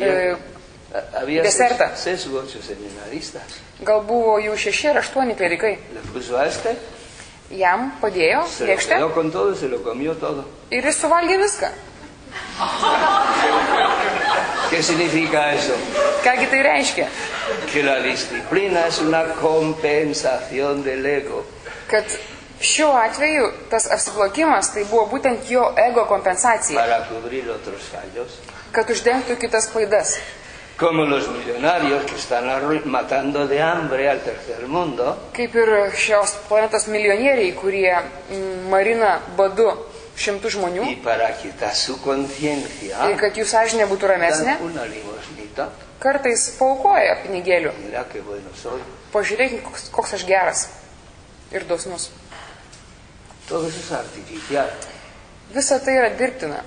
Había desertą. 6 u 8 seminaristas. Gal buvo jau 6 ar 8 klierikai. Le puso a este, Jam padėjo se lo lėkštę quedó con todo y se lo comió todo. ir jis suvalgė viską. ¿Qué significa eso? Kągi tai reiškia? Que la disciplina es una compensación del ego. Kad šiuo atveju tas apsiblokimas tai buvo būtent jo ego kompensacija, Para cubrir otros fallos. kad uždengtų kitas klaidas. Como los millonarios que están matando de hambre al tercer mundo, Kaip ir šios planetos milijonieriai, kurie marina badu šimtų žmonių, y para quitar su conciencia, ir kad jų sąžinė būtų ramesnė, dan una limosnita. kartais paukoja pinigėlių. Mira qué bueno soy. Pažiūrėkit, koks aš geras ir dosnus. Todo eso es artificial. Visa tai yra dirbtina.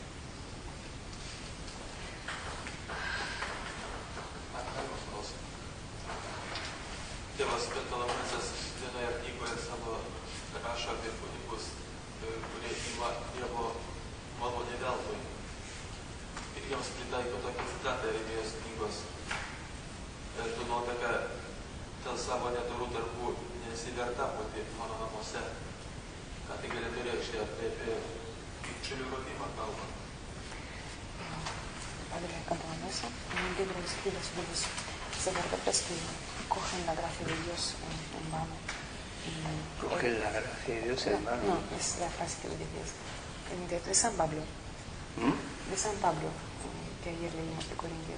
Tėvas Bentalaminsas vienoje knygoje savo rašo apie kunigus, kurie ima Dievo malonę veltui. Ir jiems pritaiko tokį citatą Jeremijos knygos. Tu nuotaka dėl savo nedorų darbų nesi verta būti mano namuose. Ką tai galėtų reikšti apie pikčiulių rovimą kalbą? Padre Cantalamesa, en un libro escribe sobre eso. Se verdad es que cogen la gracia de Dios en vano. Cogen la gracia de Dios, hermano. No, es la frase que le dices. De San Pablo. De San Pablo, que ayer leímos de Corintios.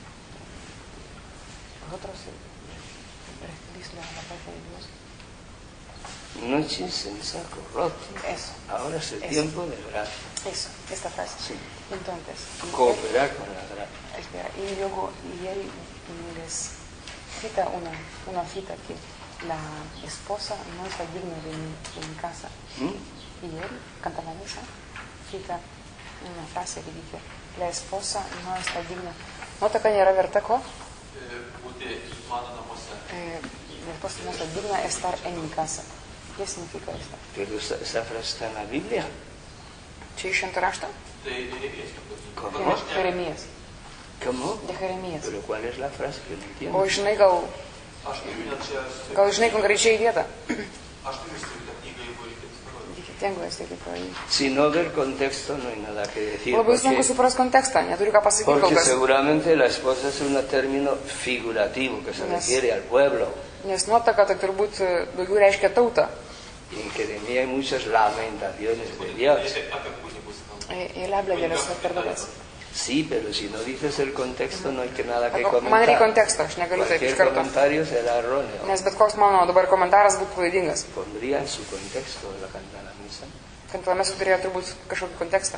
Vosotros recibís la gracia de Dios. Noches en saco roto. Eso. Ahora es el Eso. tiempo de gracia. Eso, esta frase. Sí. Entonces, Cooperar con la gracia. espera, y luego y él les cita una cita que la esposa no está digna de mi casa. Y él, Cantalamesa, cita una frase que dice, la esposa no está digna. Nota que nėra verta ko? Būti mano namuose. La esposa no está digna de estar en mi casa. ¿Qué significa esto? Pero esa frase está en la Biblia. Čia iš švento rašto? Tai Jeremijos knygos. ¿Cómo? Jeremijas. ¿Cómo? De Jeremijas. Pero ¿cuál es la frase que no entiendo? O žinai, gal Aš turiu net čia... žinai konkrečiai vietą? Aš turiu skirtą knygą, jeigu reikėtų parodyti. Dije, tengo este tipo ahí. Si no ve el contexto no hay nada que decir. Labai sunku supras kontekstą, neturiu ką pasakyti kol Porque kas. seguramente la esposa es un término figurativo que se refiere al pueblo. Nes nuotaka tai turbūt daugiau reiškia tautą. Y en que de mí hay muchas lamentaciones de Dios. Apie kunigus kalba. Él habla de los sacerdotes. Sí, pero si no dices el contexto no hay que nada que Sako, man reikia comentar. konteksto, aš negaliu taip iš Cualquier karto. comentario será erróneo. Nes bet koks mano dabar komentaras būtų klaidingas. Pondría en su contexto de la Santa Misa. Kantalamesa turėjo turbūt kažkokį kontekstą.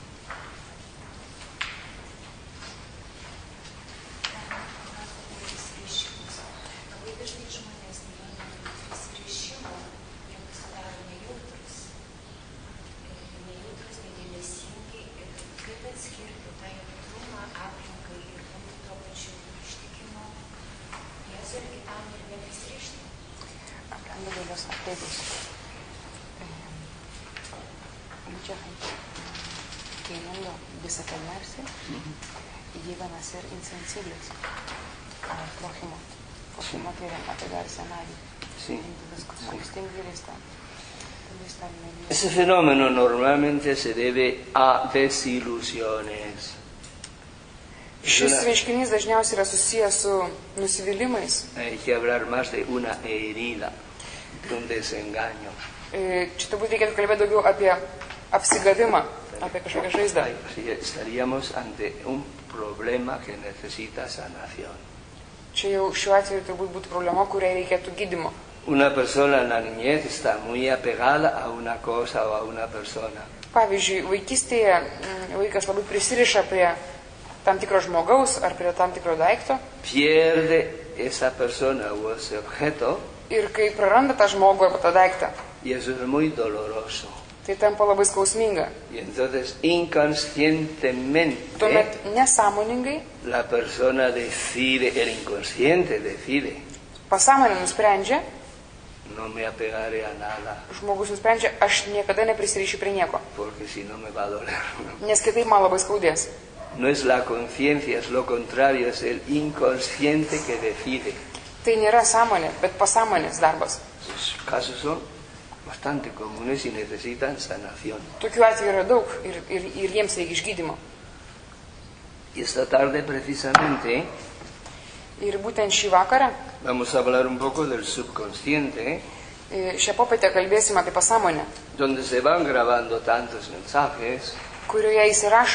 Labai dažnai žmonės neina prisirišimo, jie pasidaro nejautrus, nedėmesingi ir kaip atskirti tą jautrumą aplinkai ir būti tuo pačiu ištikimo Jėzui ir kitam ir neprisirišti. Hablando de los apegos, mucha gente queriendo desapegarse y llegan a ser insensibles al prójimo, porque no quieren apegarse a nadie. Sí. Entonces, ¿cómo distinguir esto? ¿Dónde está el medio? Ese fenómeno normalmente se debe a desilusiones. Šis reiškinys dažniausiai yra susijęs su nusivylimais. Hay que hablar más de una herida, de un desengaño. Čia turbūt reikėtų kalbėti daugiau apie apsigavimą, apie kažkokią žaizdą. Así que estaríamos ante un problema que necesita sanación. Čia jau šiuo atveju turbūt būtų problema, kuriai reikėtų gydymo. Una persona en la niñez está muy apegada a una cosa o a una persona. Pavyzdžiui, vaikystėje vaikas labai prisiriša prie tam tikro žmogaus ar prie tam tikro daikto Pierde esa persona o ese objeto ir kai praranda tą žmogų arba tą daiktą, y eso es muy doloroso. tai tampa labai skausminga. Y entonces inconscientemente Tuomet nesąmoningai la persona decide, el inconsciente decide, pasąmonė nusprendžia, no me apegaré a nada žmogus nusprendžia, aš niekada neprisirišiu prie nieko, porque si no me va a doler. nes kitaip man labai skaudės. No es la conciencia, es lo contrario, es el inconsciente que decide. Tai nėra sąmonė, bet pasąmonės darbas. Esos casos son bastante comunes y necesitan sanación. Tokių atvejų yra daug ir jiems reikia išgydymo. Y esta tarde precisamente Ir būtent šį vakarą, vamos a hablar un poco del subconsciente, šią popietę kalbėsime apie pasąmonę, donde se van grabando tantos mensajes, kurioje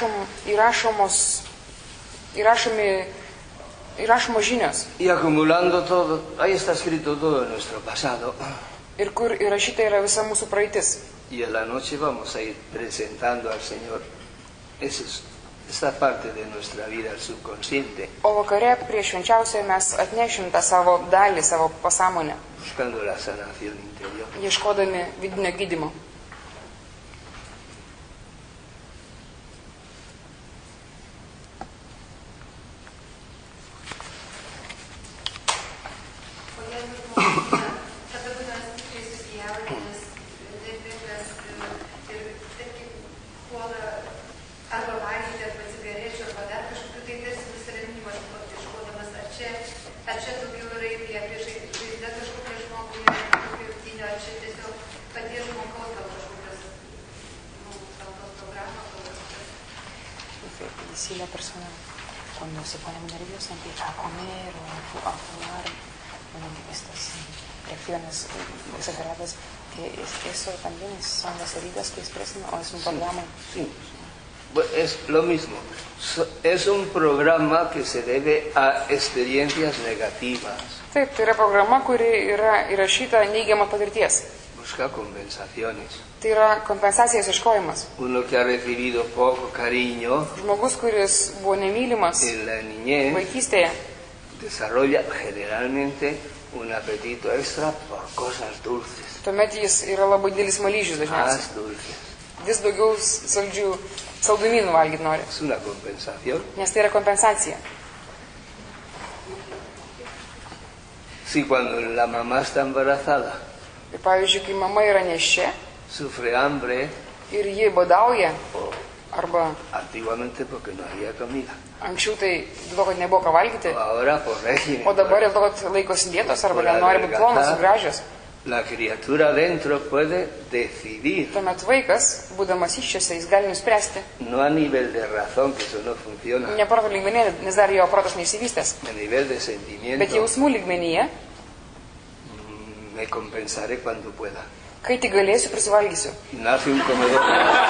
įrašomos žinios y acumulando todo, ahí está escrito todo nuestro pasado. ir kur įrašyta yra visa mūsų praeitis. Y en la noche vamos a ir presentando al Señor esta parte de nuestra vida, el subconsciente, O vakare prieš švenčiausią mes atnešim tą savo dalį, savo pasąmonę, buscando la sanación interior. ieškodami vidinio gydymo. O jeigu žmogus tada būna stipriai susijaudinęs, nervingas ir tarkim puola arba valgyti, arba cigarečių, arba dar kažkokių, tai tarsi nusiraminimas ieškodamas, ar čia daugiau yra priešai žaizda kažkokia žmogui, kažkokio jungtinio, ar čia tiesiog paties žmogaus gal kažkokios, gal tos programos, gal kažkokios. Y si la persona cuando se pone nerviosa empieza a comer o a fumar, estas reacciones exageradas, ¿eso también son las heridas que expresan o es un programa? Sí, es lo mismo. Es un programa que se debe a experiencias negativas. Taip, tai yra programa, kuri yra įrašyta neigiama patirties. Busca compensaciones. Tai yra kompensacijos ieškojimas. Uno que ha recibido poco cariño Žmogus, kuris buvo nemylimas en la niñez, vaikystėje, desarrolla generalmente un apetito extra por cosas dulces, tuomet jis yra labai didelis malyžius dažniausiai. más dulces. Vis daugiau saldumynų valgyti nori, Es una compensación. nes tai yra kompensacija. Si cuando la mamá está embarazada Ir pavyzdžiui, kai mama yra neščia sufre hambre, ir ji badauja, arba antiguamente porque no había comida, anksčiau tai dėl to, kad nebuvo ką valgyti, o ahora por régimen, o dabar dėl to, kad laikosi dietos, arba nenori būti plonas ir gražios, la criatura dentro puede decidir, tuomet vaikas, būdamas iščiose, jis gali nuspręsti, no a nivel de razón, que eso no funciona, ne proto lygmenyje, nes dar jo protas neišsivystęs, a nivel de bet sentimiento, jausmų lygmenyje, me compensaré cuando pueda. kai tik galėsiu, prisivalgysiu. Nace un comedor,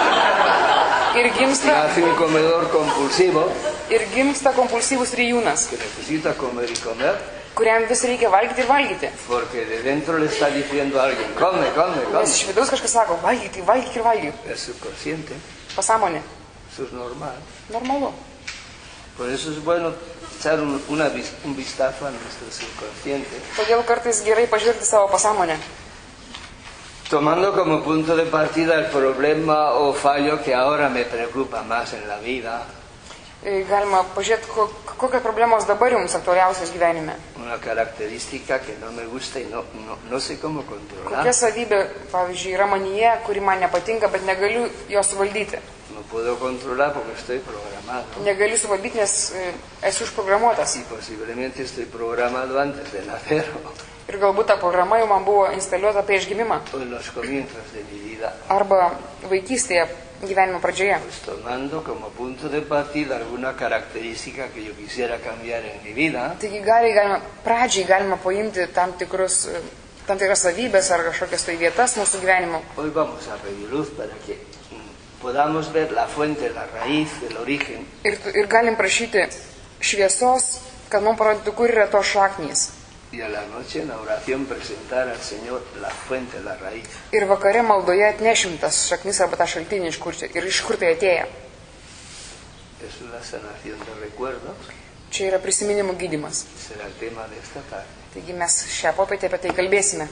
Ir nace un comedor compulsivo gimsta kompulsyvus rijūnas, que necesita comer y comer, kuriam vis reikia valgyti ir valgyti. porque de dentro le está diciendo a alguien, come, come, come. Nes iš vidaus kažkas sako, valgyti, valgyk ir valgyk. El subconsciente, Pasąmonė. eso es normal. Normalu. Por eso es bueno echar un vistazo a nuestro subconsciente, Todėl kartais gerai pažvelgti savo pasąmonę. tomando como punto de partida el problema o fallo que ahora me preocupa más en la vida, Galima pažiūrėti, kokios problemos dabar jums aktualiausios gyvenime. una característica que no me gusta y no sé cómo controlar. Kokia savybė, pavyzdžiui, yra manyje, kuri man nepatinka, bet negaliu jos suvaldyti. No puedo controlar porque estoy programado. Negaliu suvaldyti, nes esu užprogramuotas. Y posiblemente estoy programado antes de nacer Ir galbūt ta programa jau man buvo instaliuota prieš gimimą. o en los comienzos de mi vida. Arba vaikystėje, gyvenimo pradžioje. Pues tomando como punto de partida alguna característica que yo quisiera cambiar en mi vida, Taigi pradžiai galima paimti tam tikras savybės ar kažkokias tai vietas mūsų gyvenimo. hoy vamos a pedir luz para que podamos ver la fuente, la raíz, el origen. Ir galim prašyti šviesos, kad mums parodytų, kur yra tos šaknys. Y a la noche en la oración presentar al Señor la fuente, la raíz. Ir vakare maldoje atnešim tas šaknis arba tą šaltinį, iš kur tai atėjo. Es una sanación de recuerdos. Čia yra prisiminimų gydymas. Será el tema de esta tarde. Taigi mes šią popietę apie tai kalbėsime.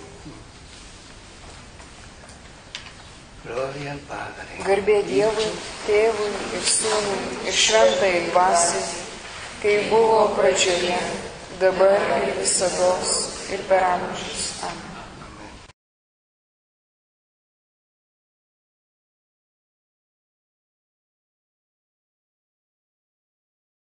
Gloria al Padre. Garbė Dievui, Tėvui ir Sūnui ir Šventajai Dvasiai, kai buvo pradžioje, dabar ir visados ir per amžius